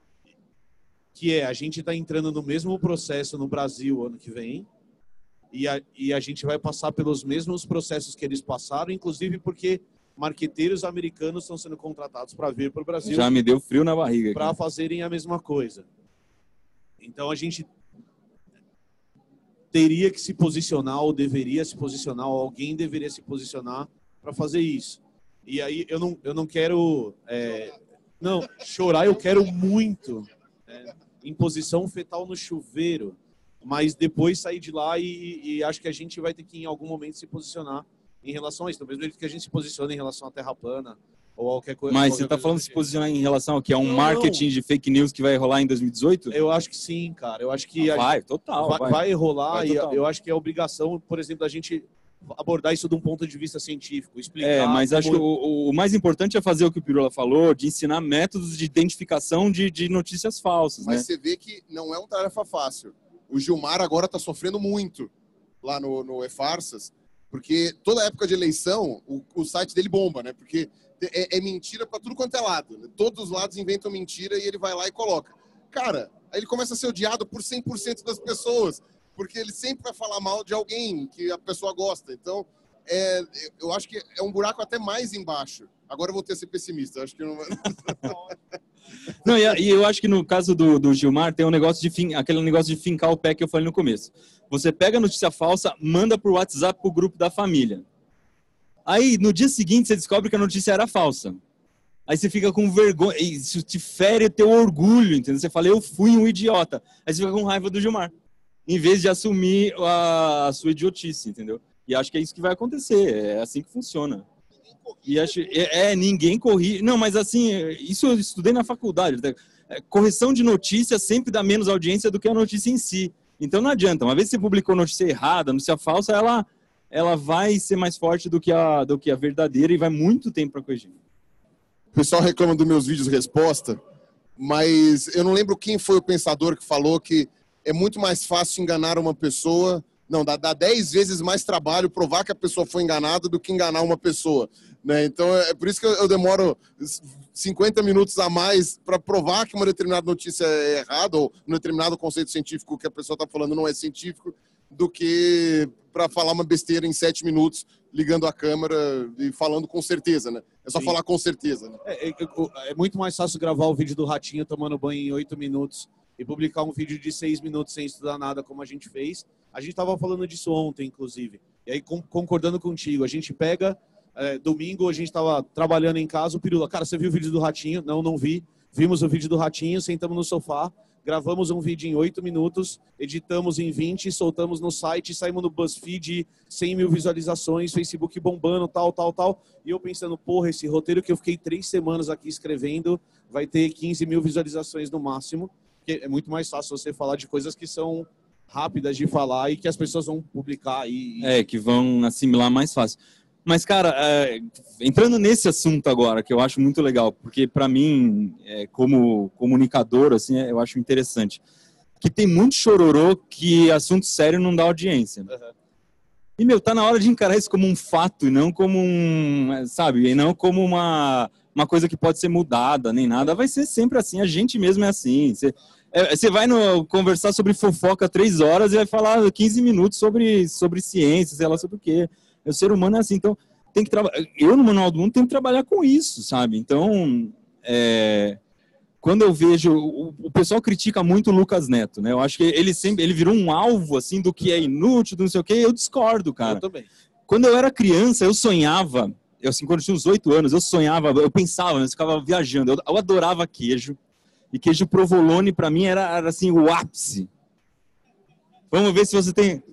que é, a gente está entrando no mesmo processo no Brasil ano que vem, e a, e a gente vai passar pelos mesmos processos que eles passaram, inclusive porque marqueteiros americanos estão sendo contratados para vir para o Brasil. Já me deu frio na barriga. Para fazerem a mesma coisa. Então a gente teria que se posicionar, ou deveria se posicionar, ou alguém deveria se posicionar para fazer isso. E aí eu não, eu não quero... É, não, chorar eu quero muito. É, em posição fetal no chuveiro. Mas depois sair de lá e, e acho que a gente vai ter que em algum momento se posicionar em relação a isso. Do mesmo jeito que a gente se posiciona em relação à Terra plana ou qualquer coisa. Mas qualquer você está falando de se posicionar em relação ao que? É um não, marketing não. de fake news que vai rolar em dois mil e dezoito? Eu acho que sim, cara. Eu acho que ah, vai, total. Vai, vai. vai rolar vai e total. eu acho que é obrigação, por exemplo, da gente abordar isso de um ponto de vista científico, explicar. É, mas como... acho que o, o mais importante é fazer o que o Pirula falou, de ensinar métodos de identificação de, de notícias falsas. Mas né? você vê que não é uma tarefa fácil. O Gilmar agora está sofrendo muito lá no, no E-Farsas, porque toda época de eleição o, o site dele bomba, né? Porque é, é mentira para tudo quanto é lado. Né? Todos os lados inventam mentira e ele vai lá e coloca. Cara, aí ele começa a ser odiado por cem por cento das pessoas, porque ele sempre vai falar mal de alguém que a pessoa gosta. Então, é, eu acho que é um buraco até mais embaixo. Agora eu vou ter que ser pessimista. Eu acho que não vai... Não, e, e eu acho que no caso do, do Gilmar tem um negócio de fin, aquele negócio de fincar o pé que eu falei no começo. Você pega a notícia falsa, manda por WhatsApp pro grupo da família. Aí, no dia seguinte, você descobre que a notícia era falsa. Aí você fica com vergonha, isso te fere o teu orgulho, entendeu? Você fala, eu fui um idiota. Aí você fica com raiva do Gilmar, em vez de assumir a, a sua idiotice, entendeu? E acho que é isso que vai acontecer, é assim que funciona. E acho, é, é, ninguém corrige. Não, mas assim, isso eu estudei na faculdade. Correção de notícia sempre dá menos audiência do que a notícia em si. Então não adianta. Uma vez que você publicou notícia errada, notícia falsa, ela, ela vai ser mais forte do que, a, do que a verdadeira e vai muito tempo para corrigir. O pessoal reclama dos meus vídeos resposta, mas eu não lembro quem foi o pensador que falou que é muito mais fácil enganar uma pessoa. Não, dá, dá dez vezes mais trabalho provar que a pessoa foi enganada do que enganar uma pessoa, né? Então, é por isso que eu, eu demoro cinquenta minutos a mais para provar que uma determinada notícia é errada ou um determinado conceito científico que a pessoa está falando não é científico, do que para falar uma besteira em sete minutos, ligando a câmera e falando com certeza, né? É só Sim. falar com certeza, né? É, é, é muito mais fácil gravar o vídeo do Ratinho tomando banho em oito minutos e publicar um vídeo de seis minutos sem estudar nada, como a gente fez. A gente estava falando disso ontem, inclusive. E aí, concordando contigo, a gente pega, é, domingo, a gente estava trabalhando em casa, o Pirula, cara, você viu o vídeo do Ratinho? Não, não vi. Vimos o vídeo do Ratinho, sentamos no sofá, gravamos um vídeo em oito minutos, editamos em vinte, soltamos no site, saímos no BuzzFeed, cem mil visualizações, Facebook bombando, tal, tal, tal. E eu pensando, porra, esse roteiro que eu fiquei três semanas aqui escrevendo vai ter quinze mil visualizações no máximo. Porque é muito mais fácil você falar de coisas que são rápidas de falar e que as pessoas vão publicar. E... É, que vão assimilar mais fácil. Mas, cara, é, entrando nesse assunto agora, que eu acho muito legal, porque para mim, é, como comunicador, assim, eu acho interessante, que tem muito chororô que assunto sério não dá audiência. Uhum. E, meu, tá na hora de encarar isso como um fato e não como um, sabe, e não como uma, uma coisa que pode ser mudada, nem nada. Vai ser sempre assim, a gente mesmo é assim. Você, é, você vai no, conversar sobre fofoca três horas e vai falar quinze minutos sobre, sobre ciência, sei lá sobre o quê. O ser humano é assim, então tem que trabalhar. Eu no Manual do Mundo tenho que trabalhar com isso, sabe? Então, é... quando eu vejo o, o pessoal critica muito o Lucas Neto, né? Eu acho que ele sempre ele virou um alvo assim do que é inútil, do não sei o quê. Eu discordo, cara. Eu também. Quando eu era criança, eu sonhava, eu assim, quando eu tinha uns oito anos, eu sonhava, eu pensava, eu ficava viajando. Eu, eu adorava queijo e queijo provolone para mim era, era assim o ápice. Vamos ver se você tem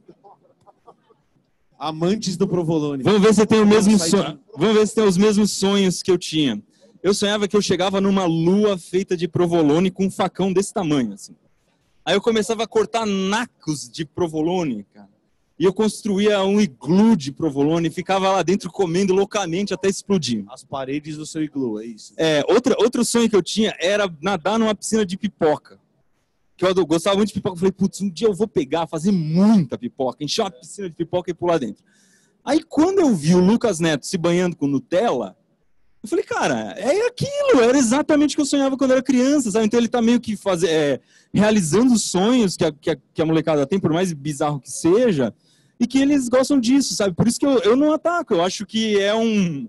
amantes do provolone. Vamos ver se tem o mesmo sonho. Vamos ver se tem os mesmos sonhos que eu tinha. Eu sonhava que eu chegava numa lua feita de provolone com um facão desse tamanho, assim. Aí eu começava a cortar nacos de provolone, cara. E eu construía um iglu de provolone e ficava lá dentro comendo loucamente até explodir. As paredes do seu iglu, é isso? É, outra, outro sonho que eu tinha era nadar numa piscina de pipoca. Que eu gostava muito de pipoca. Eu falei, putz, um dia eu vou pegar, fazer muita pipoca, encher uma piscina de pipoca e pular dentro. Aí quando eu vi o Lucas Neto se banhando com Nutella, eu falei, cara, é aquilo, era exatamente o que eu sonhava quando era criança, sabe? Então ele tá meio que faz, é, realizando os sonhos que a, que, a, que a molecada tem, por mais bizarro que seja, e que eles gostam disso, sabe? Por isso que eu, eu não ataco, eu acho que é um,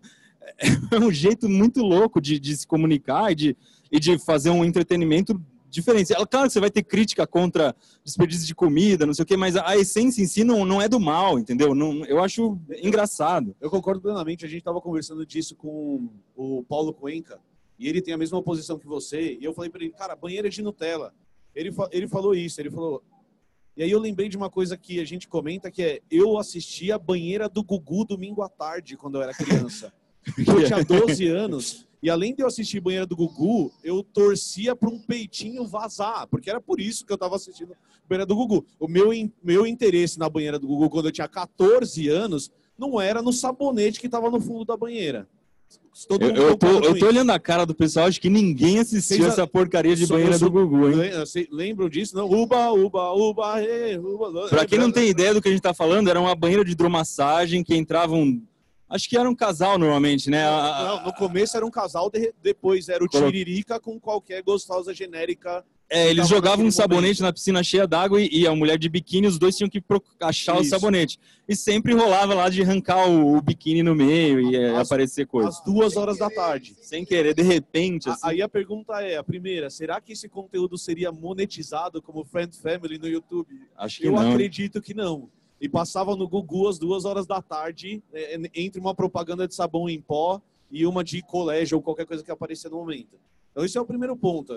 é um jeito muito louco de, de se comunicar e de, e de fazer um entretenimento diferente. Claro que você vai ter crítica contra desperdício de comida, não sei o quê, mas a essência em si não, não é do mal, entendeu? Não, eu acho engraçado. Eu concordo plenamente. A gente estava conversando disso com o Paulo Cuenca, e ele tem a mesma posição que você, e eu falei para ele, cara, banheira de Nutella. Ele, ele falou isso, ele falou... E aí eu lembrei de uma coisa que a gente comenta, que é, eu assistia a banheira do Gugu domingo à tarde, quando eu era criança. Eu tinha doze anos... E além de eu assistir Banheira do Gugu, eu torcia para um peitinho vazar, porque era por isso que eu estava assistindo Banheira do Gugu. O meu, meu interesse na Banheira do Gugu, quando eu tinha quatorze anos, não era no sabonete que estava no fundo da banheira. Todo eu, eu, tô, eu tô olhando a cara do pessoal, acho que ninguém assistiu essa porcaria de Banheira do Gugu, hein? Lembram disso? Não? Uba, uba, uba, e, uba. Pra quem não tem ideia do que a gente tá falando, era uma banheira de hidromassagem que entravam... Acho que era um casal normalmente, né? Não, no começo era um casal, depois era o Tiririca com qualquer gostosa genérica. É, eles jogavam um sabonete momento. na piscina cheia d'água e, e a mulher de biquíni, os dois tinham que achar Isso. o sabonete. E sempre rolava lá de arrancar o, o biquíni no meio e é, aparecer coisa. Às duas horas da tarde. Sem querer, de repente. Assim. Aí a pergunta é, a primeira, será que esse conteúdo seria monetizado como Friend Family no YouTube? Acho que Eu não. Eu acredito que não. E passava no Gugu às duas horas da tarde, entre uma propaganda de sabão em pó e uma de colégio ou qualquer coisa que aparecia no momento. Então esse é o primeiro ponto.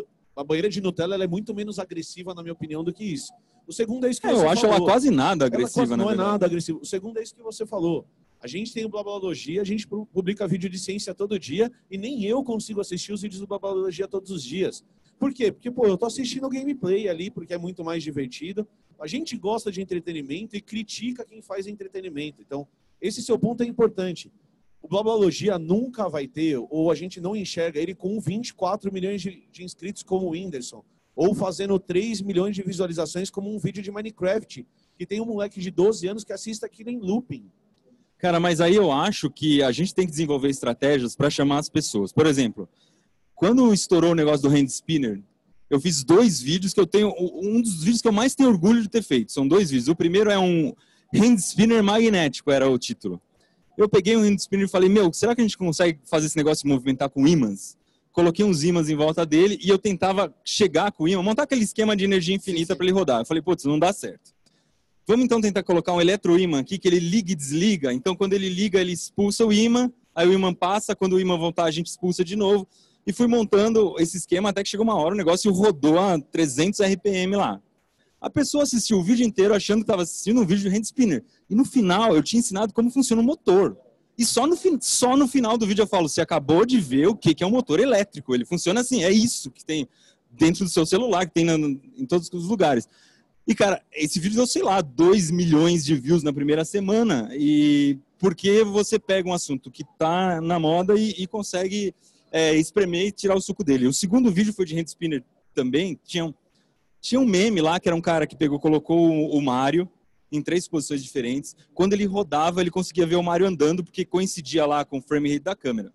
A banheira de Nutella ela é muito menos agressiva, na minha opinião, do que isso. O segundo é isso que é, você Eu acho falou. ela quase nada agressiva, ela quase não na é nada agressiva. O segundo é isso que você falou. A gente tem o Blablalogia, a gente publica vídeo de ciência todo dia e nem eu consigo assistir os vídeos do Blablalogia todos os dias. Por quê? Porque, pô, eu tô assistindo o gameplay ali, porque é muito mais divertido. A gente gosta de entretenimento e critica quem faz entretenimento. Então, esse seu ponto é importante. O Blabologia nunca vai ter, ou a gente não enxerga ele com vinte e quatro milhões de, de inscritos como o Whindersson, ou fazendo três milhões de visualizações como um vídeo de Minecraft, que tem um moleque de doze anos que assiste aquilo em looping. Cara, mas aí eu acho que a gente tem que desenvolver estratégias para chamar as pessoas. Por exemplo, quando estourou o negócio do hand spinner, eu fiz dois vídeos que eu tenho, um dos vídeos que eu mais tenho orgulho de ter feito. São dois vídeos. O primeiro é um hand spinner magnético, era o título. Eu peguei um hand spinner e falei, meu, será que a gente consegue fazer esse negócio se movimentar com ímãs? Coloquei uns ímãs em volta dele e eu tentava chegar com o ímã, montar aquele esquema de energia infinita para ele rodar. Eu falei, putz, não dá certo. Vamos então tentar colocar um eletroímã aqui, que ele liga e desliga. Então, quando ele liga, ele expulsa o ímã, aí o ímã passa, quando o ímã voltar, a gente expulsa de novo. E fui montando esse esquema até que chegou uma hora, o negócio rodou a trezentos R P M lá. A pessoa assistiu o vídeo inteiro achando que estava assistindo um vídeo de hand spinner. E no final, eu tinha ensinado como funciona o motor. E só no, só no final do vídeo eu falo, você acabou de ver o que é um motor elétrico. Ele funciona assim, é isso que tem dentro do seu celular, que tem na, em todos os lugares. E, cara, esse vídeo deu, sei lá, dois milhões de views na primeira semana. E porque você pega um assunto que está na moda e, e consegue é, espremer e tirar o suco dele. O segundo vídeo foi de hand spinner também. Tinha um, tinha um meme lá, que era um cara que pegou, colocou o, o Mario em três posições diferentes. Quando ele rodava, ele conseguia ver o Mario andando, porque coincidia lá com o frame rate da câmera.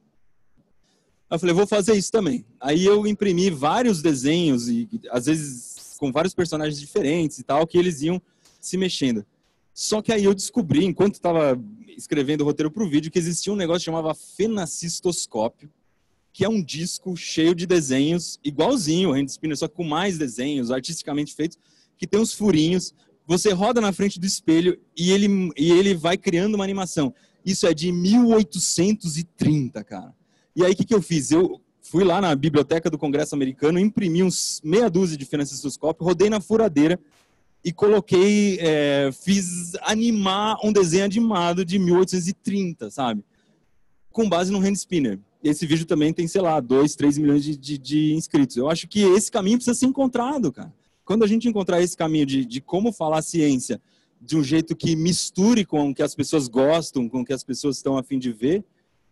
Eu falei, vou fazer isso também. Aí eu imprimi vários desenhos, e às vezes com vários personagens diferentes e tal, que eles iam se mexendo. Só que aí eu descobri, enquanto estava escrevendo o roteiro para o vídeo, que existia um negócio que chamava fenacistoscópio, que é um disco cheio de desenhos, igualzinho o hand spinner, só que com mais desenhos, artisticamente feitos, que tem uns furinhos. Você roda na frente do espelho e ele, e ele vai criando uma animação. Isso é de mil oitocentos e trinta, cara. E aí, o que, que eu fiz? Eu fui lá na biblioteca do Congresso Americano, imprimi uns meia dúzia de fenacistoscópio, rodei na furadeira e coloquei, é, fiz animar um desenho animado de mil oitocentos e trinta, sabe? Com base no hand spinner. Esse vídeo também tem, sei lá, dois, três milhões de, de, de inscritos. Eu acho que esse caminho precisa ser encontrado, cara. Quando a gente encontrar esse caminho de, de como falar ciência de um jeito que misture com o que as pessoas gostam, com o que as pessoas estão a fim de ver,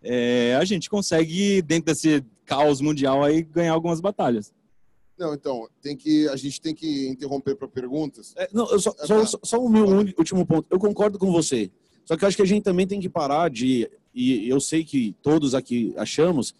é, a gente consegue, dentro desse caos mundial, aí, ganhar algumas batalhas. Não, então, tem que, a gente tem que interromper para perguntas. É, não, eu só, só, só, só o meu último ponto. Eu concordo com você. Só que eu acho que a gente também tem que parar de, e eu sei que todos aqui achamos,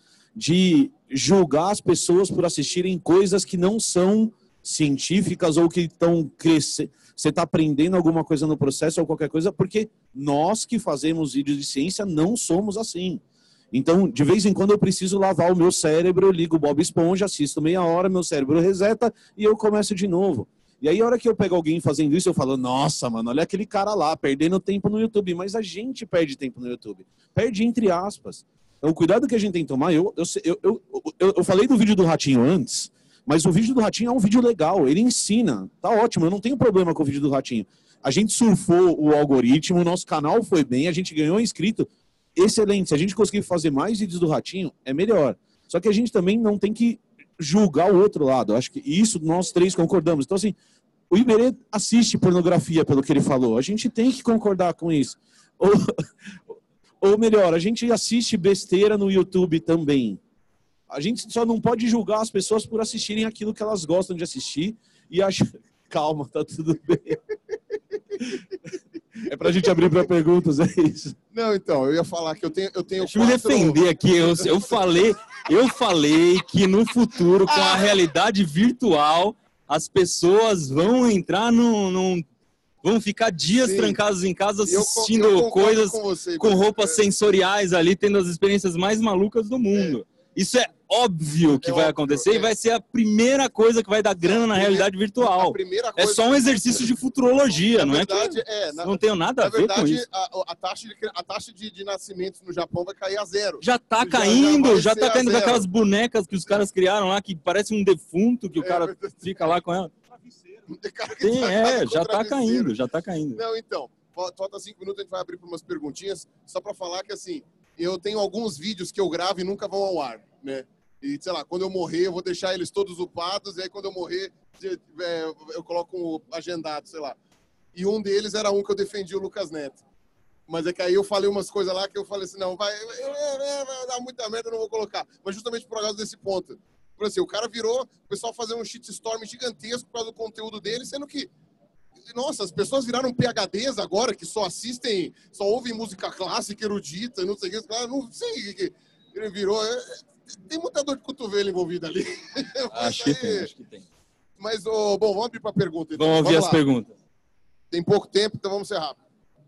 de julgar as pessoas por assistirem coisas que não são científicas ou que estão crescendo. Você está aprendendo alguma coisa no processo ou qualquer coisa, porque nós que fazemos vídeos de ciência não somos assim. Então, de vez em quando eu preciso lavar o meu cérebro, eu ligo o Bob Esponja, assisto meia hora, meu cérebro reseta e eu começo de novo. E aí, a hora que eu pego alguém fazendo isso, eu falo, nossa, mano, olha aquele cara lá, perdendo tempo no YouTube. Mas a gente perde tempo no YouTube. Perde entre aspas. Então, o cuidado que a gente tem que tomar, eu, eu, eu, eu, eu, eu falei do vídeo do Ratinho antes, mas o vídeo do Ratinho é um vídeo legal, ele ensina, tá ótimo, eu não tenho problema com o vídeo do Ratinho. A gente surfou o algoritmo, o nosso canal foi bem, a gente ganhou inscrito, excelente. Se a gente conseguir fazer mais vídeos do Ratinho, é melhor. Só que a gente também não tem que julgar o outro lado, eu acho que isso nós três concordamos. Então, assim, o Iberê assiste pornografia, pelo que ele falou, a gente tem que concordar com isso. Ou, ou melhor, a gente assiste besteira no YouTube também. A gente só não pode julgar as pessoas por assistirem aquilo que elas gostam de assistir e achar... Calma, tá tudo bem. É pra gente abrir para perguntas, é isso. Não, então, eu ia falar que eu tenho, eu tenho Deixa eu quatro... me defender aqui. Eu, eu, falei, eu falei que no futuro, com a realidade virtual, as pessoas vão entrar num... num vão ficar dias Sim. trancados em casa assistindo eu, eu coisas com, você, com roupas é... sensoriais ali, tendo as experiências mais malucas do mundo. É. Isso é óbvio que é vai óbvio, acontecer é. e vai ser a primeira coisa que vai dar grana na realidade virtual. É só um exercício de futurologia, não é? Verdade, é na, não tem nada a ver verdade, com isso. A, a taxa, de, a taxa de, de nascimentos no Japão vai cair a zero. Já tá caindo, já, já tá caindo com aquelas bonecas que os caras criaram lá, que parece um defunto, que o é, cara fica lá com ela. Sim, é, já tá caindo, já tá caindo. Não, então, falta cinco minutos, a gente vai abrir para umas perguntinhas, só para falar que, assim, eu tenho alguns vídeos que eu gravo e nunca vão ao ar, né? E, sei lá, quando eu morrer, eu vou deixar eles todos upados, e aí quando eu morrer, eu coloco agendado, sei lá. E um deles era um que eu defendi, o Lucas Neto. Mas é que aí eu falei umas coisas lá que eu falei assim, não, vai, vai dar muita merda, eu não vou colocar. Mas justamente por causa desse ponto. Por assim, o cara virou, o pessoal fazendo um shitstorm gigantesco por causa do conteúdo dele, sendo que, nossa, as pessoas viraram P H Ds agora, que só assistem, só ouvem música clássica, erudita, não sei o que, não sei o que ele virou. Tem muita dor de cotovelo envolvida ali. Acho que tem, acho que tem. Mas, oh, bom, vamos abrir para a pergunta. Então. Vamos ouvir vamos as lá. perguntas. Tem pouco tempo, então vamos ser rápido.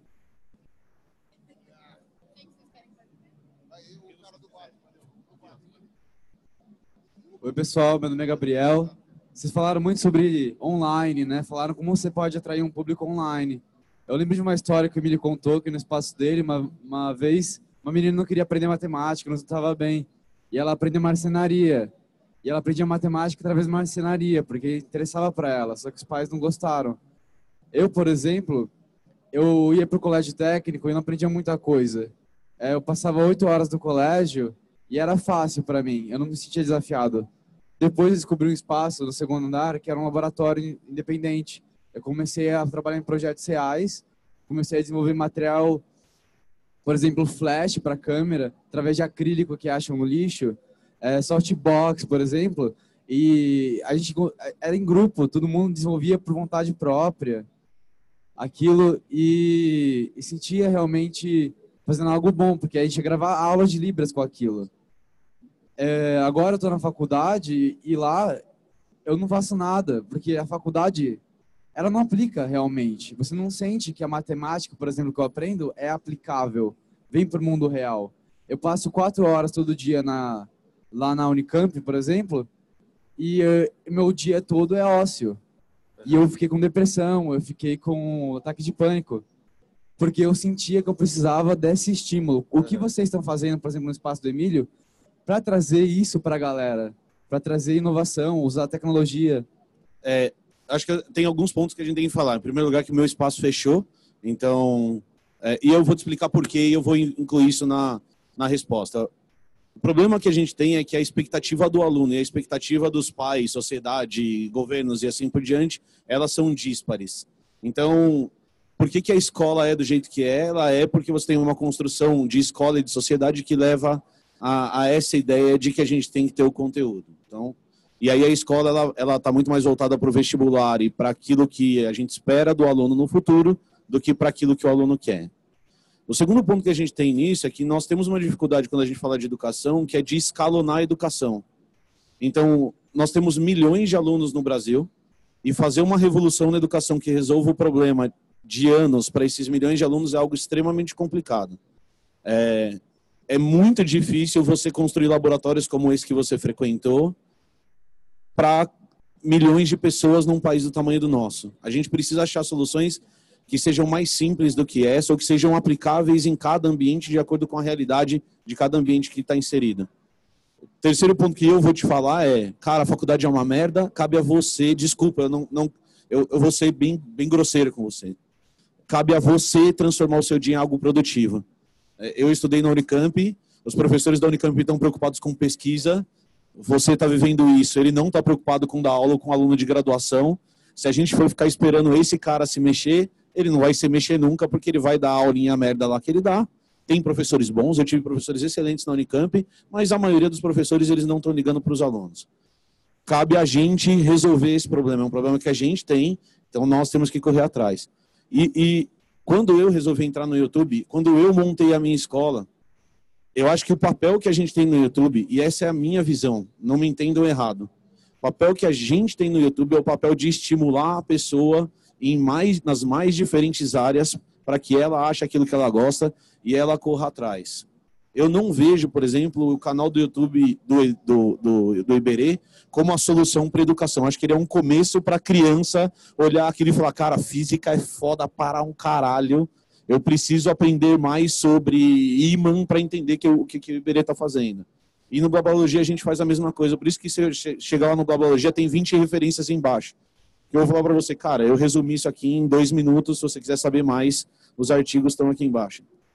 Oi, pessoal, meu nome é Gabriel. Vocês falaram muito sobre online, né? Falaram como você pode atrair um público online. Eu lembro de uma história que o Emílio contou que no espaço dele, uma, uma vez, uma menina não queria aprender matemática, não estava bem. E ela aprendeu marcenaria. E ela aprendia matemática através de marcenaria, porque interessava para ela, só que os pais não gostaram. Eu, por exemplo, eu ia para o colégio técnico e não aprendia muita coisa. Eu passava oito horas no colégio e era fácil para mim, eu não me sentia desafiado. Depois eu descobri um espaço no segundo andar que era um laboratório independente. Eu comecei a trabalhar em projetos reais, comecei a desenvolver material, por exemplo, flash para câmera, através de acrílico que acham no lixo, é, softbox, por exemplo, e a gente era em grupo, todo mundo desenvolvia por vontade própria aquilo e, e sentia realmente fazendo algo bom, porque a gente ia gravar aulas de Libras com aquilo. É, agora eu estou na faculdade e lá eu não faço nada, porque a faculdade ela não aplica realmente. Você não sente que a matemática, por exemplo, que eu aprendo é aplicável, vem para o mundo real. Eu passo quatro horas todo dia na, lá na Unicamp, por exemplo, e uh, meu dia todo é ócio. E eu fiquei com depressão, eu fiquei com ataque de pânico, porque eu sentia que eu precisava desse estímulo. O que vocês estão fazendo, por exemplo, no Espaço do Emílio, para trazer isso para a galera, para trazer inovação, usar tecnologia? É, acho que tem alguns pontos que a gente tem que falar. Em primeiro lugar, que o meu espaço fechou, então, é, e eu vou te explicar por quê e eu vou incluir isso na, na resposta. O problema que a gente tem é que a expectativa do aluno e a expectativa dos pais, sociedade, governos e assim por diante, elas são díspares. Então, por que que a escola é do jeito que é? Ela é porque você tem uma construção de escola e de sociedade que leva a, a essa ideia de que a gente tem que ter o conteúdo. Então, e aí a escola ela ela está muito mais voltada para o vestibular e para aquilo que a gente espera do aluno no futuro do que para aquilo que o aluno quer. O segundo ponto que a gente tem nisso é que nós temos uma dificuldade quando a gente fala de educação, que é de escalonar a educação. Então, nós temos milhões de alunos no Brasil e fazer uma revolução na educação que resolva o problema de anos para esses milhões de alunos é algo extremamente complicado. É, é muito difícil você construir laboratórios como esse que você frequentou para milhões de pessoas num país do tamanho do nosso. A gente precisa achar soluções que sejam mais simples do que essa ou que sejam aplicáveis em cada ambiente de acordo com a realidade de cada ambiente que está inserido. O terceiro ponto que eu vou te falar é, cara, a faculdade é uma merda, cabe a você, desculpa, eu, não, não, eu, eu vou ser bem, bem grosseiro com você. Cabe a você transformar o seu dia em algo produtivo. Eu estudei na Unicamp, os professores da Unicamp estão preocupados com pesquisa, você está vivendo isso, ele não está preocupado com dar aula com um aluno de graduação. Se a gente for ficar esperando esse cara se mexer, ele não vai se mexer nunca, porque ele vai dar a aulinha merda lá que ele dá. Tem professores bons, eu tive professores excelentes na Unicamp, mas a maioria dos professores eles não estão ligando para os alunos. Cabe a gente resolver esse problema, é um problema que a gente tem, então nós temos que correr atrás. E, e quando eu resolvi entrar no YouTube, quando eu montei a minha escola, eu acho que o papel que a gente tem no YouTube, e essa é a minha visão, não me entendam errado, o papel que a gente tem no YouTube é o papel de estimular a pessoa em mais, nas mais diferentes áreas para que ela ache aquilo que ela gosta e ela corra atrás. Eu não vejo, por exemplo, o canal do YouTube do, do, do, do Iberê como a solução para a educação. Acho que ele é um começo para a criança olhar aquilo e falar, cara, física é foda para um caralho, eu preciso aprender mais sobre ímã para entender que, o que, que o Iberê está fazendo. E no Blabologia a gente faz a mesma coisa, por isso que se chegar lá no Blabologia tem vinte referências embaixo. Eu vou falar para você, cara, eu resumi isso aqui em dois minutos, se você quiser saber mais, os artigos estão aqui embaixo.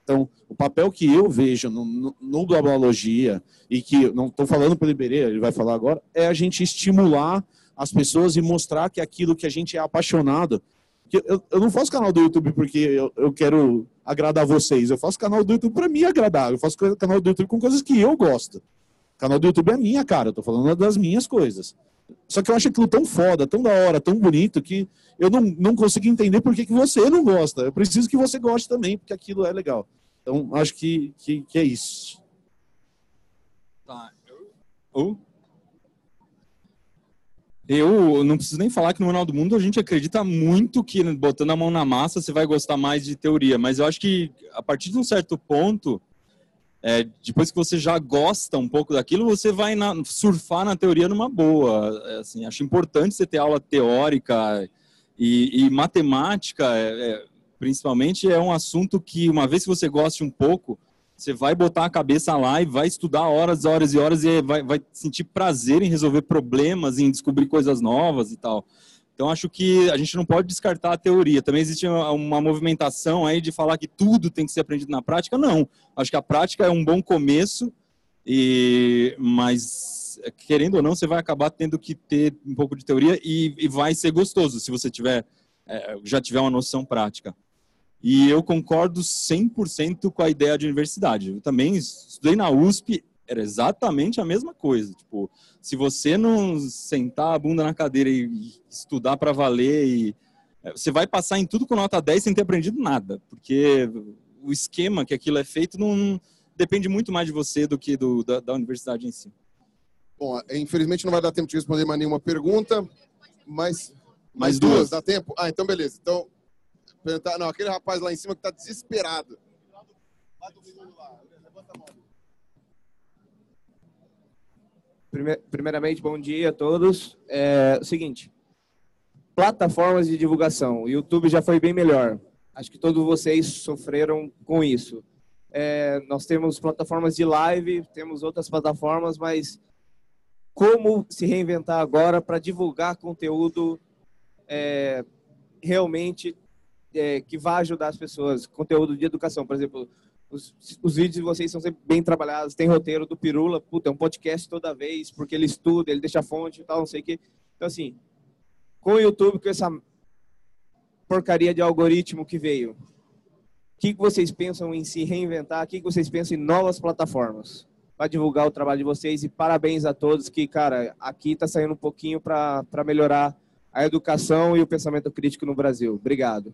Então, o papel que eu vejo no, no, no Blablalogia, e que não estou falando pelo Iberê, ele vai falar agora, é a gente estimular as pessoas e mostrar que aquilo que a gente é apaixonado. Que eu, eu não faço canal do YouTube porque eu, eu quero agradar vocês, eu faço canal do YouTube para me agradar, eu faço canal do YouTube com coisas que eu gosto. O canal do YouTube é minha cara, eu tô falando das minhas coisas. Só que eu acho aquilo tão foda, tão da hora, tão bonito, que eu não, não consigo entender por que, que você não gosta. Eu preciso que você goste também, porque aquilo é legal. Então, acho que, que, que é isso. Tá. Eu... eu não preciso nem falar que no Manual do Mundo a gente acredita muito que botando a mão na massa você vai gostar mais de teoria, mas eu acho que a partir de um certo ponto... É, depois que você já gosta um pouco daquilo, você vai na, surfar na teoria numa boa. É, assim, acho importante você ter aula teórica e, e matemática, é, é, principalmente, é um assunto que, uma vez que você goste um pouco, você vai botar a cabeça lá e vai estudar horas, horas e horas e vai, vai sentir prazer em resolver problemas, em descobrir coisas novas e tal. Então, acho que a gente não pode descartar a teoria. Também existe uma movimentação aí de falar que tudo tem que ser aprendido na prática. Não. Acho que a prática é um bom começo, e... mas, querendo ou não, você vai acabar tendo que ter um pouco de teoria e, e vai ser gostoso se você tiver, é, já tiver uma noção prática. E eu concordo cem por cento com a ideia de universidade. Eu também estudei na U S P, era exatamente a mesma coisa. Tipo, se você não sentar a bunda na cadeira e estudar para valer, e, você vai passar em tudo com nota dez sem ter aprendido nada, porque o esquema que aquilo é feito não depende muito mais de você do que do, da, da universidade em si. Bom, infelizmente não vai dar tempo de responder mais nenhuma pergunta, mas... Mais duas. duas. Dá tempo? Ah, então beleza. Então, não, aquele rapaz lá em cima que está desesperado. Lá do fundo lá. Levanta a mão. Primeiramente, bom dia a todos. É o seguinte, plataformas de divulgação. O YouTube já foi bem melhor. Acho que todos vocês sofreram com isso. É, nós temos plataformas de live, temos outras plataformas, mas como se reinventar agora para divulgar conteúdo é, realmente é, que vai ajudar as pessoas? Conteúdo de educação, por exemplo... Os, os vídeos de vocês são sempre bem trabalhados, tem roteiro do Pirula, puta, é um podcast toda vez, porque ele estuda, ele deixa a fonte e tal, não sei o quê. Então, assim, com o YouTube, com essa porcaria de algoritmo que veio, o que, que vocês pensam em se reinventar? O que, que vocês pensam em novas plataformas para divulgar o trabalho de vocês? E parabéns a todos que, cara, aqui está saindo um pouquinho para melhorar a educação e o pensamento crítico no Brasil. Obrigado.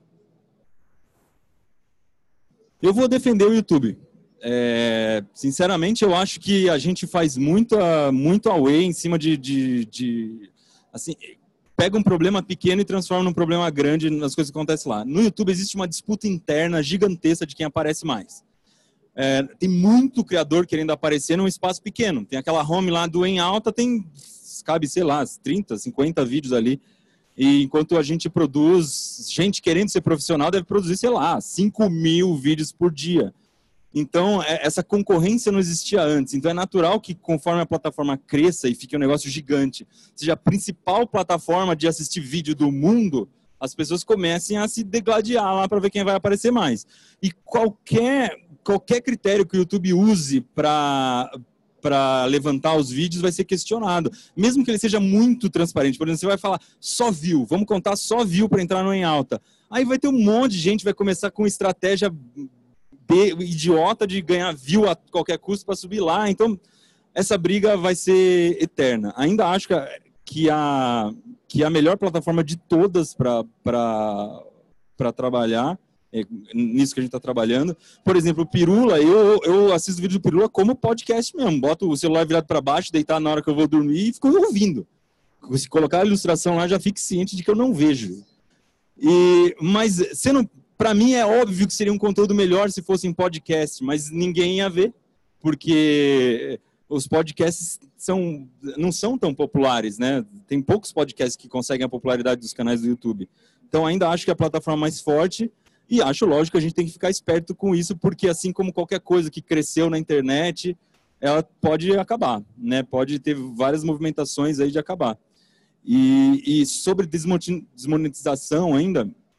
Eu vou defender o YouTube. É, sinceramente, eu acho que a gente faz muito, muito away em cima de, de, de... Assim, pega um problema pequeno e transforma num problema grande nas coisas que acontecem lá. No YouTube existe uma disputa interna gigantesca de quem aparece mais. É, tem muito criador querendo aparecer num espaço pequeno. Tem aquela home lá do Em Alta, tem, cabe, sei lá, trinta, cinquenta vídeos ali. E enquanto a gente produz, gente querendo ser profissional deve produzir, sei lá, cinco mil vídeos por dia. Então, essa concorrência não existia antes. Então, é natural que conforme a plataforma cresça e fique um negócio gigante, seja a principal plataforma de assistir vídeo do mundo, as pessoas comecem a se degladiar lá para ver quem vai aparecer mais. E qualquer, qualquer critério que o YouTube use para... para levantar os vídeos vai ser questionado, mesmo que ele seja muito transparente. Por exemplo, você vai falar só view, vamos contar só view para entrar no Em Alta. Aí vai ter um monte de gente que vai começar com estratégia idiota de ganhar view a qualquer custo para subir lá. Então, essa briga vai ser eterna. Ainda acho que a, que a, que a melhor plataforma de todas para trabalhar, é nisso que a gente está trabalhando. Por exemplo, o Pirula, eu, eu assisto vídeo do Pirula como podcast mesmo. Boto o celular virado para baixo, deitar na hora que eu vou dormir e fico ouvindo. Se colocar a ilustração lá, já fique ciente de que eu não vejo. E, mas, sendo, para mim, é óbvio que seria um conteúdo melhor se fosse em podcast, mas ninguém ia ver, porque os podcasts são, não são tão populares, né? Tem poucos podcasts que conseguem a popularidade dos canais do YouTube. Então, ainda acho que a plataforma mais forte. E acho lógico que a gente tem que ficar esperto com isso, porque assim como qualquer coisa que cresceu na internet, ela pode acabar, né? Pode ter várias movimentações aí de acabar. E, e sobre desmonetização ainda,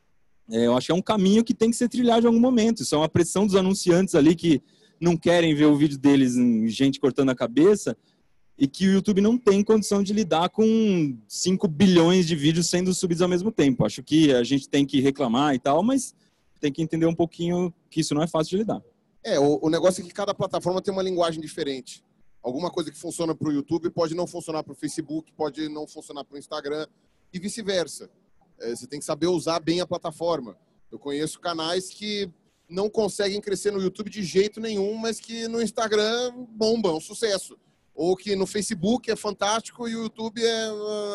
É, eu acho que é um caminho que tem que ser trilhado em algum momento. Isso é uma pressão dos anunciantes ali que não querem ver o vídeo deles em gente cortando a cabeça e que o YouTube não tem condição de lidar com cinco bilhões de vídeos sendo subidos ao mesmo tempo. Acho que a gente tem que reclamar e tal, mas tem que entender um pouquinho que isso não é fácil de lidar. É, o, o negócio é que cada plataforma tem uma linguagem diferente. Alguma coisa que funciona para o YouTube pode não funcionar para o Facebook, pode não funcionar para o Instagram e vice-versa. É, você tem que saber usar bem a plataforma. Eu conheço canais que não conseguem crescer no YouTube de jeito nenhum, mas que no Instagram bombam, é um sucesso. Ou que no Facebook é fantástico e o YouTube é...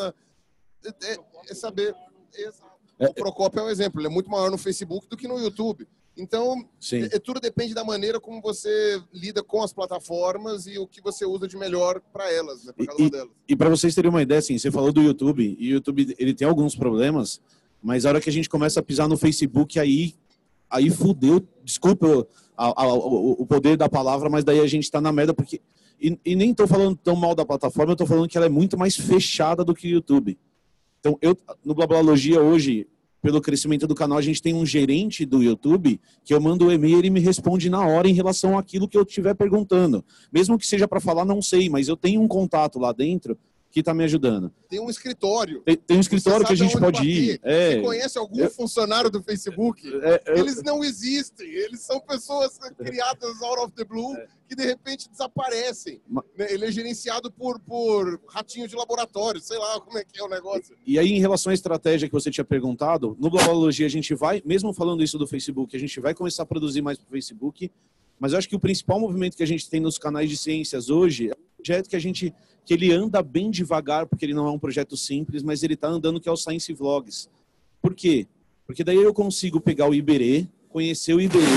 é, é saber... É, o Procópio é um exemplo, ele é muito maior no Facebook do que no YouTube. Então, é, tudo depende da maneira como você lida com as plataformas e o que você usa de melhor para elas, né, para cada uma e, delas. E para vocês terem uma ideia, assim, você falou do YouTube, e o YouTube ele tem alguns problemas, mas a hora que a gente começa a pisar no Facebook, aí, aí fudeu, desculpa a, a, o, o poder da palavra, mas daí a gente está na merda, porque... E, e nem estou falando tão mal da plataforma, eu estou falando que ela é muito mais fechada do que o YouTube. Então, eu, no Blablalogia hoje... Pelo crescimento do canal, a gente tem um gerente do YouTube que eu mando o e-mail e ele me responde na hora em relação àquilo que eu estiver perguntando. Mesmo que seja para falar, não sei, mas eu tenho um contato lá dentro que está me ajudando. Tem um escritório. Tem, tem um escritório que a gente pode ir. É, você conhece algum eu, funcionário do Facebook? É, eu, eles não existem. Eles são pessoas criadas out of the blue é, que de repente desaparecem. Mas, ele é gerenciado por, por ratinho de laboratório, sei lá como é que é o negócio. E, e aí, em relação à estratégia que você tinha perguntado, no Blablalogia a gente vai, mesmo falando isso do Facebook, a gente vai começar a produzir mais para o Facebook, mas eu acho que o principal movimento que a gente tem nos canais de ciências hoje é um projeto que a gente que ele anda bem devagar, porque ele não é um projeto simples, mas ele está andando, que é o Science Vlogs. Por quê? Porque daí eu consigo pegar o Iberê, conhecer o Iberê.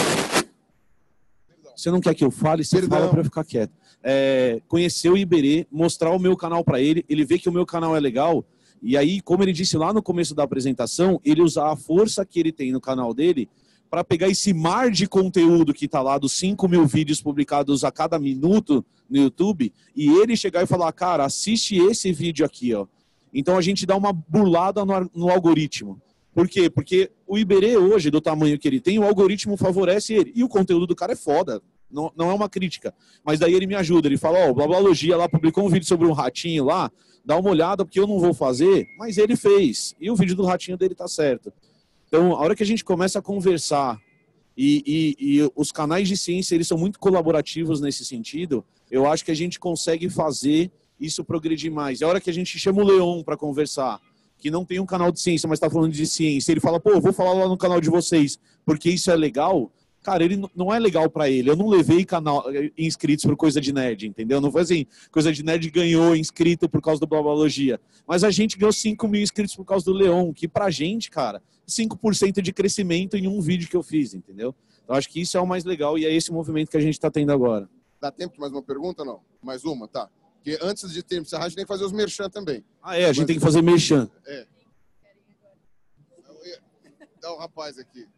Você não quer que eu fale? Você Perdão. Fala para eu ficar quieto. É, conhecer o Iberê, mostrar o meu canal para ele, ele vê que o meu canal é legal, e aí, como ele disse lá no começo da apresentação, ele usar a força que ele tem no canal dele para pegar esse mar de conteúdo que está lá dos cinco mil vídeos publicados a cada minuto no YouTube e ele chegar e falar, cara, assiste esse vídeo aqui, ó. Então a gente dá uma burlada no, no algoritmo. Por quê? Porque o Iberê hoje, do tamanho que ele tem, o algoritmo favorece ele. E o conteúdo do cara é foda. Não, não é uma crítica. Mas daí ele me ajuda. Ele fala, ó, oh, o Blablalogia lá publicou um vídeo sobre um ratinho lá, dá uma olhada porque eu não vou fazer, mas ele fez. E o vídeo do ratinho dele tá certo. Então, a hora que a gente começa a conversar e, e, e os canais de ciência, eles são muito colaborativos nesse sentido, eu acho que a gente consegue fazer isso progredir mais. E a hora que a gente chama o Leon para conversar, que não tem um canal de ciência, mas está falando de ciência, ele fala, pô, eu vou falar lá no canal de vocês, porque isso é legal. Cara, ele não é legal para ele. Eu não levei canal, inscritos por coisa de nerd, entendeu? Não foi assim, coisa de nerd ganhou inscrito por causa do Blablalogia. Mas a gente ganhou cinco mil inscritos por causa do Leon, que pra gente, cara, cinco por cento de crescimento em um vídeo que eu fiz, entendeu? Então acho que isso é o mais legal e é esse movimento que a gente está tendo agora. Dá tempo de mais uma pergunta, não? Mais uma, tá. Porque antes de termos a gente tem que fazer os merchan também. Ah, é, a gente Mas... tem que fazer merchan. É. Dá um rapaz aqui.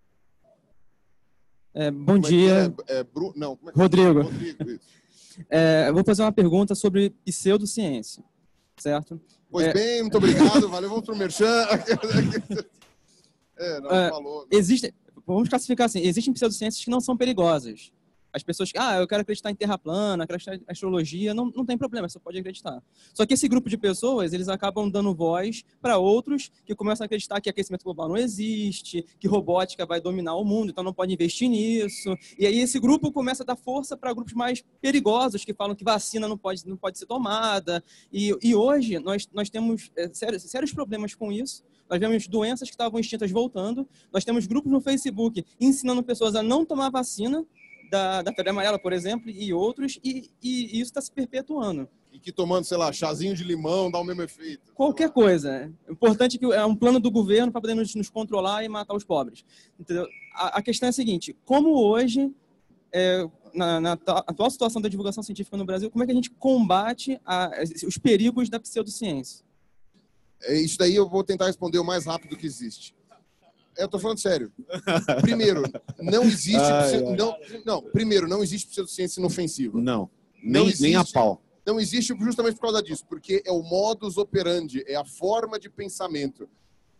É, bom dia. É, é, Bru... Não, como é que Rodrigo. É? Rodrigo isso. É, eu vou fazer uma pergunta sobre pseudociência, certo? Pois é... bem, muito obrigado. Valeu, vamos para o merchan. É, não, é, falou. Existe... Vamos classificar assim, existem pseudociências que não são perigosas. As pessoas que, ah, eu quero acreditar em terra plana, acreditar em astrologia, não, não tem problema, você pode acreditar. Só que esse grupo de pessoas, eles acabam dando voz para outros que começam a acreditar que aquecimento global não existe, que robótica vai dominar o mundo, então não pode investir nisso. E aí esse grupo começa a dar força para grupos mais perigosos, que falam que vacina não pode, não pode ser tomada. E, e hoje nós, nós temos é, sérios, sérios problemas com isso. Nós vemos doenças que estavam extintas voltando. Nós temos grupos no Facebook ensinando pessoas a não tomar vacina, Da, da febre amarela, por exemplo, e outros, e, e, e isso está se perpetuando. E que tomando, sei lá, chazinho de limão dá o mesmo efeito. Qualquer coisa. O importante é que é um plano do governo para poder nos, nos controlar e matar os pobres. Entendeu? A, a questão é a seguinte, como hoje, é, na, na atual situação da divulgação científica no Brasil, como é que a gente combate a, os perigos da pseudociência? É, isso daí eu vou tentar responder o mais rápido que existe. Eu tô falando sério. Primeiro, não existe... Ai, pseudo... ai. Não, não, primeiro, não existe pseudociência inofensiva. Não, Não nem, existe. nem a pau. Não existe justamente por causa disso, porque é o modus operandi, é a forma de pensamento.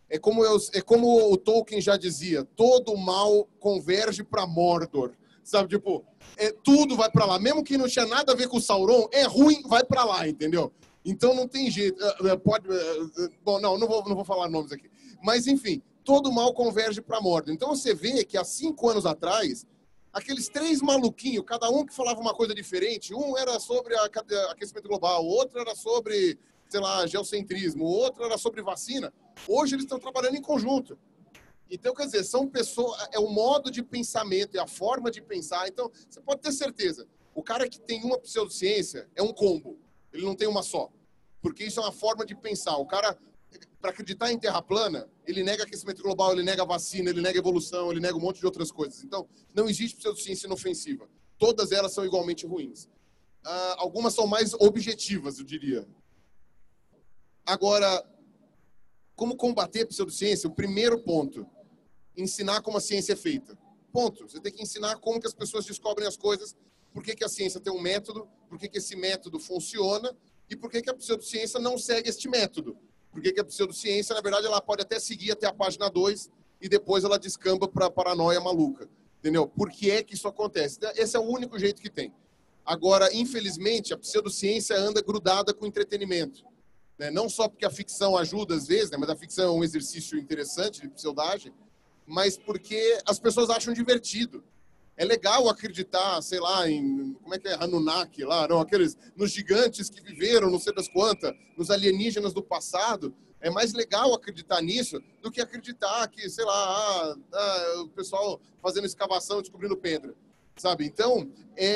É como, eu, é como o Tolkien já dizia, todo mal converge para Mordor. Sabe, tipo, é, tudo vai para lá. Mesmo que não tinha nada a ver com o Sauron, é ruim, vai para lá, entendeu? Então não tem jeito. Pode, bom, não, não vou, não vou falar nomes aqui. Mas, enfim, todo mal converge para Mordor. Então você vê que há cinco anos atrás, aqueles três maluquinhos, cada um que falava uma coisa diferente, um era sobre a, a, aquecimento global, o outro era sobre, sei lá, geocentrismo, o outro era sobre vacina. Hoje eles estão trabalhando em conjunto. Então, quer dizer, são pessoas, é o modo de pensamento, é a forma de pensar. Então, você pode ter certeza, o cara que tem uma pseudociência é um combo, ele não tem uma só. Porque isso é uma forma de pensar. O cara, para acreditar em terra plana, ele nega aquecimento global, ele nega vacina, ele nega evolução, ele nega um monte de outras coisas. Então, não existe pseudociência inofensiva. Todas elas são igualmente ruins. Ah, algumas são mais objetivas, eu diria. Agora, como combater a pseudociência? O primeiro ponto, ensinar como a ciência é feita. Ponto. Você tem que ensinar como que as pessoas descobrem as coisas, por que que a ciência tem um método, por que que esse método funciona e por que que a pseudociência não segue este método. Por que que a pseudociência, na verdade, ela pode até seguir até a página dois e depois ela descamba para a paranoia maluca. Entendeu? Por que é que isso acontece? Esse é o único jeito que tem. Agora, infelizmente, a pseudociência anda grudada com entretenimento. Né? Não só porque a ficção ajuda às vezes, né? Mas a ficção é um exercício interessante de pseudagem, mas porque as pessoas acham divertido. É legal acreditar, sei lá, em, como é que é, Anunnaki lá, não, aqueles, nos gigantes que viveram, não sei das quantas, nos alienígenas do passado. É mais legal acreditar nisso do que acreditar que, sei lá, ah, ah, o pessoal fazendo escavação, descobrindo pedra, sabe? Então,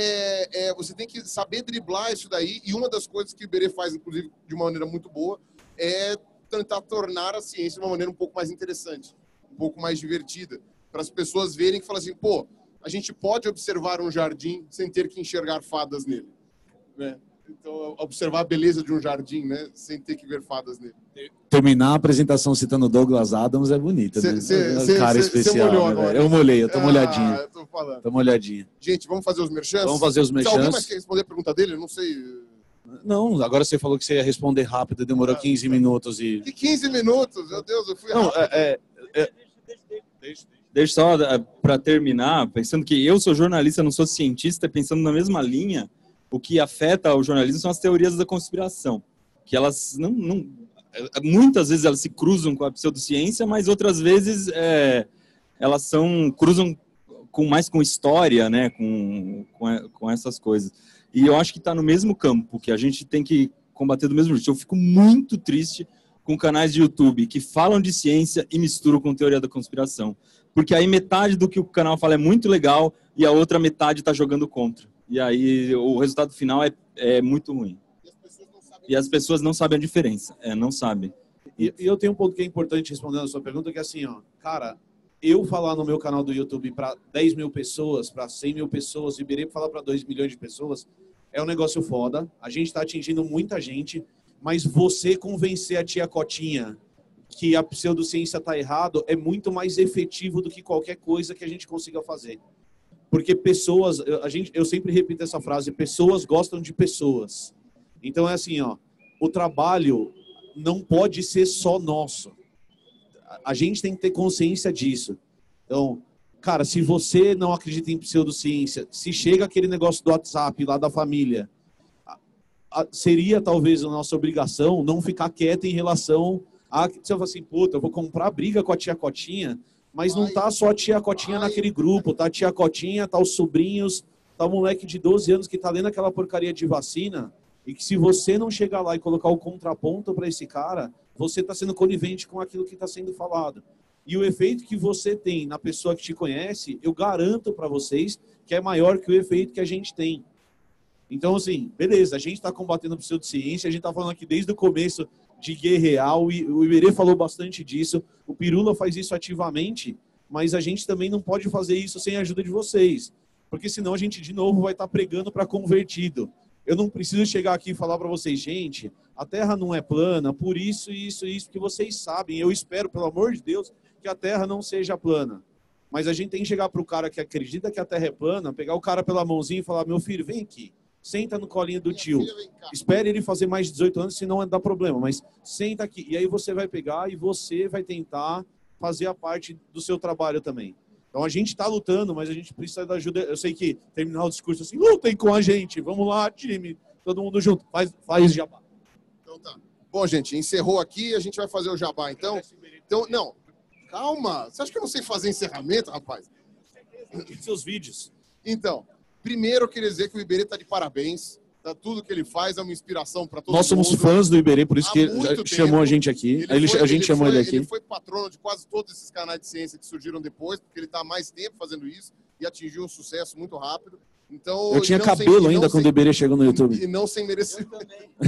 é, é, você tem que saber driblar isso daí, e uma das coisas que o Iberê faz, inclusive, de uma maneira muito boa, é tentar tornar a ciência de uma maneira um pouco mais interessante, um pouco mais divertida, para as pessoas verem que falam assim, pô, a gente pode observar um jardim sem ter que enxergar fadas nele, né? Então, observar a beleza de um jardim, né, sem ter que ver fadas nele. Terminar a apresentação citando Douglas Adams é bonita, cê, né? Cê, um cê, cara cê, especial, cê molhou né, agora. Eu molhei, eu tô ah, molhadinho. Eu tô falando. Tô molhadinho. Gente, vamos fazer os merchans? Vamos fazer os merchans. Se alguém mais quer responder a pergunta dele, eu não sei. Não, agora você falou que você ia responder rápido, demorou ah, quinze minutos e... Que quinze minutos? Meu Deus, eu fui Não, rápido. é... é, é... Deixa, deixa só para terminar, pensando que eu sou jornalista, não sou cientista, pensando na mesma linha, o que afeta o jornalismo são as teorias da conspiração, que elas não, não muitas vezes elas se cruzam com a pseudociência, mas outras vezes é, elas são cruzam com mais com história, né, com, com, com essas coisas. E eu acho que está no mesmo campo, que a gente tem que combater do mesmo jeito. Eu fico muito triste com canais de YouTube que falam de ciência e misturam com teoria da conspiração. Porque aí metade do que o canal fala é muito legal e a outra metade está jogando contra. E aí o resultado final é, é muito ruim. E as pessoas não sabem a diferença. É, não sabem. E, e eu tenho um ponto que é importante respondendo a sua pergunta, que é assim, ó, cara, eu falar no meu canal do YouTube para dez mil pessoas, para cem mil pessoas, e Iberê falar para dois milhões de pessoas, é um negócio foda. A gente está atingindo muita gente, mas você convencer a tia Cotinha que a pseudociência está errado é muito mais efetivo do que qualquer coisa que a gente consiga fazer. Porque pessoas, a gente, eu sempre repito essa frase, pessoas gostam de pessoas. Então é assim, ó, o trabalho não pode ser só nosso. A gente tem que ter consciência disso. Então, cara, se você não acredita em pseudociência, se chega aquele negócio do WhatsApp lá da família, seria talvez a nossa obrigação não ficar quieta em relação a... Você fala assim, puta, eu vou comprar briga com a tia Cotinha, mas não tá só a tia Cotinha naquele grupo, tá a tia Cotinha, tá os sobrinhos, tá o moleque de doze anos que tá lendo aquela porcaria de vacina, e que se você não chegar lá e colocar o contraponto para esse cara, você tá sendo conivente com aquilo que tá sendo falado. E o efeito que você tem na pessoa que te conhece, eu garanto para vocês que é maior que o efeito que a gente tem. Então, assim, beleza, a gente está combatendo a pseudociência, a gente está falando aqui desde o começo de guerra real, e o Iberê falou bastante disso, o Pirula faz isso ativamente, mas a gente também não pode fazer isso sem a ajuda de vocês, porque senão a gente, de novo, vai estar pregando para convertido. Eu não preciso chegar aqui e falar para vocês, gente, a Terra não é plana, por isso, isso, isso, que vocês sabem, eu espero, pelo amor de Deus, que a Terra não seja plana. Mas a gente tem que chegar para o cara que acredita que a Terra é plana, pegar o cara pela mãozinha e falar, meu filho, vem aqui. Senta no colinho do tio. Minha filha, vem cá. Espere ele fazer mais de dezoito anos, senão dá problema. Mas senta aqui. E aí você vai pegar e você vai tentar fazer a parte do seu trabalho também. Então a gente está lutando, mas a gente precisa da ajuda. Eu sei que terminar o discurso assim, lutem com a gente. Vamos lá, time. Todo mundo junto. Faz, faz jabá. Então tá. Bom, gente, encerrou aqui. A gente vai fazer o jabá, então. Então, não. Calma. Você acha que eu não sei fazer encerramento, rapaz? Seus vídeos. Então, primeiro eu queria dizer que o Iberê está de parabéns. Tá, tudo que ele faz é uma inspiração para todo Nós mundo. somos fãs do Iberê, por isso Há que muito ele tempo. chamou a gente aqui. Ele, foi- a gente chamou foi- ele aqui. Ele foi patrono de quase todos esses canais de ciência que surgiram depois, porque ele está há mais tempo fazendo isso e atingiu um sucesso muito rápido. Então, Eu tinha e não sem- cabelo e não ainda quando o sem- Iberê chegou no YouTube. E não sem merecimento.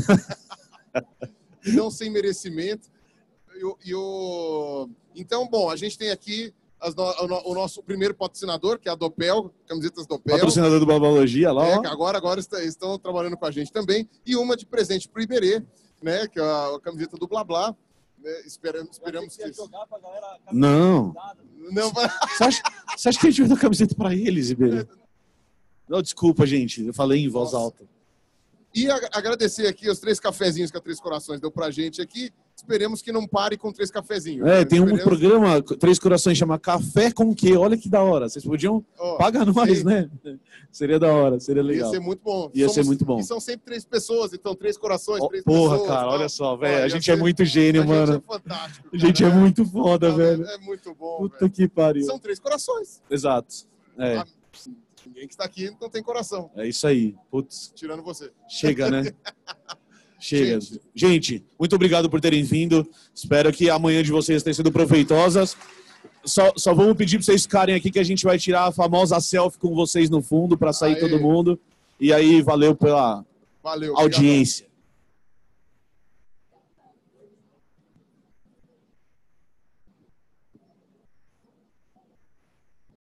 E não sem merecimento. E o- e o- Então, bom, a gente tem aqui as no- o, no- o nosso primeiro patrocinador, que é a Dopel, camisetas Dopel. Patrocinador do Babalogia lá, É, ó. que agora, agora está- estão trabalhando com a gente também. E uma de presente para o Iberê, né, que é a, a camiseta do Blá Blá. Né, esperamos esperamos que... Não. Não, vai- Você acha, você acha que a gente vai dar camiseta pra eles, Iberê? Não, desculpa, gente. Eu falei em voz Nossa. alta. E a- agradecer aqui os três cafezinhos que a Três Corações deu pra gente aqui. Esperemos que não pare com três cafezinhos. É, tem um Esperemos- programa, Três Corações, chama Café com Quê? Olha que da hora. Vocês podiam Ó, pagar nós, sim. né? Seria da hora, seria Ia legal. ser muito bom. Ia ser muito bom. E são sempre três pessoas, então três corações, Ó, três porra, pessoas. cara, tal. olha só, Ó, velho. A ia gente ser- é muito gênio, a mano. gente é fantástico. A gente é cara. muito foda, Tá velho. vendo? É muito bom, Puta velho. que pariu. São três corações. Exato. É, Ah, Ninguém que está aqui não tem coração, é isso aí. Putz, tirando você. chega, né? Chega. Gente. Gente, muito obrigado por terem vindo. Espero que amanhã de vocês tenha sido proveitosas. Só, só vamos pedir para vocês ficarem aqui que a gente vai tirar a famosa selfie com vocês no fundo para sair Aê. todo mundo. E aí, valeu pela Valeu. obrigadão. audiência.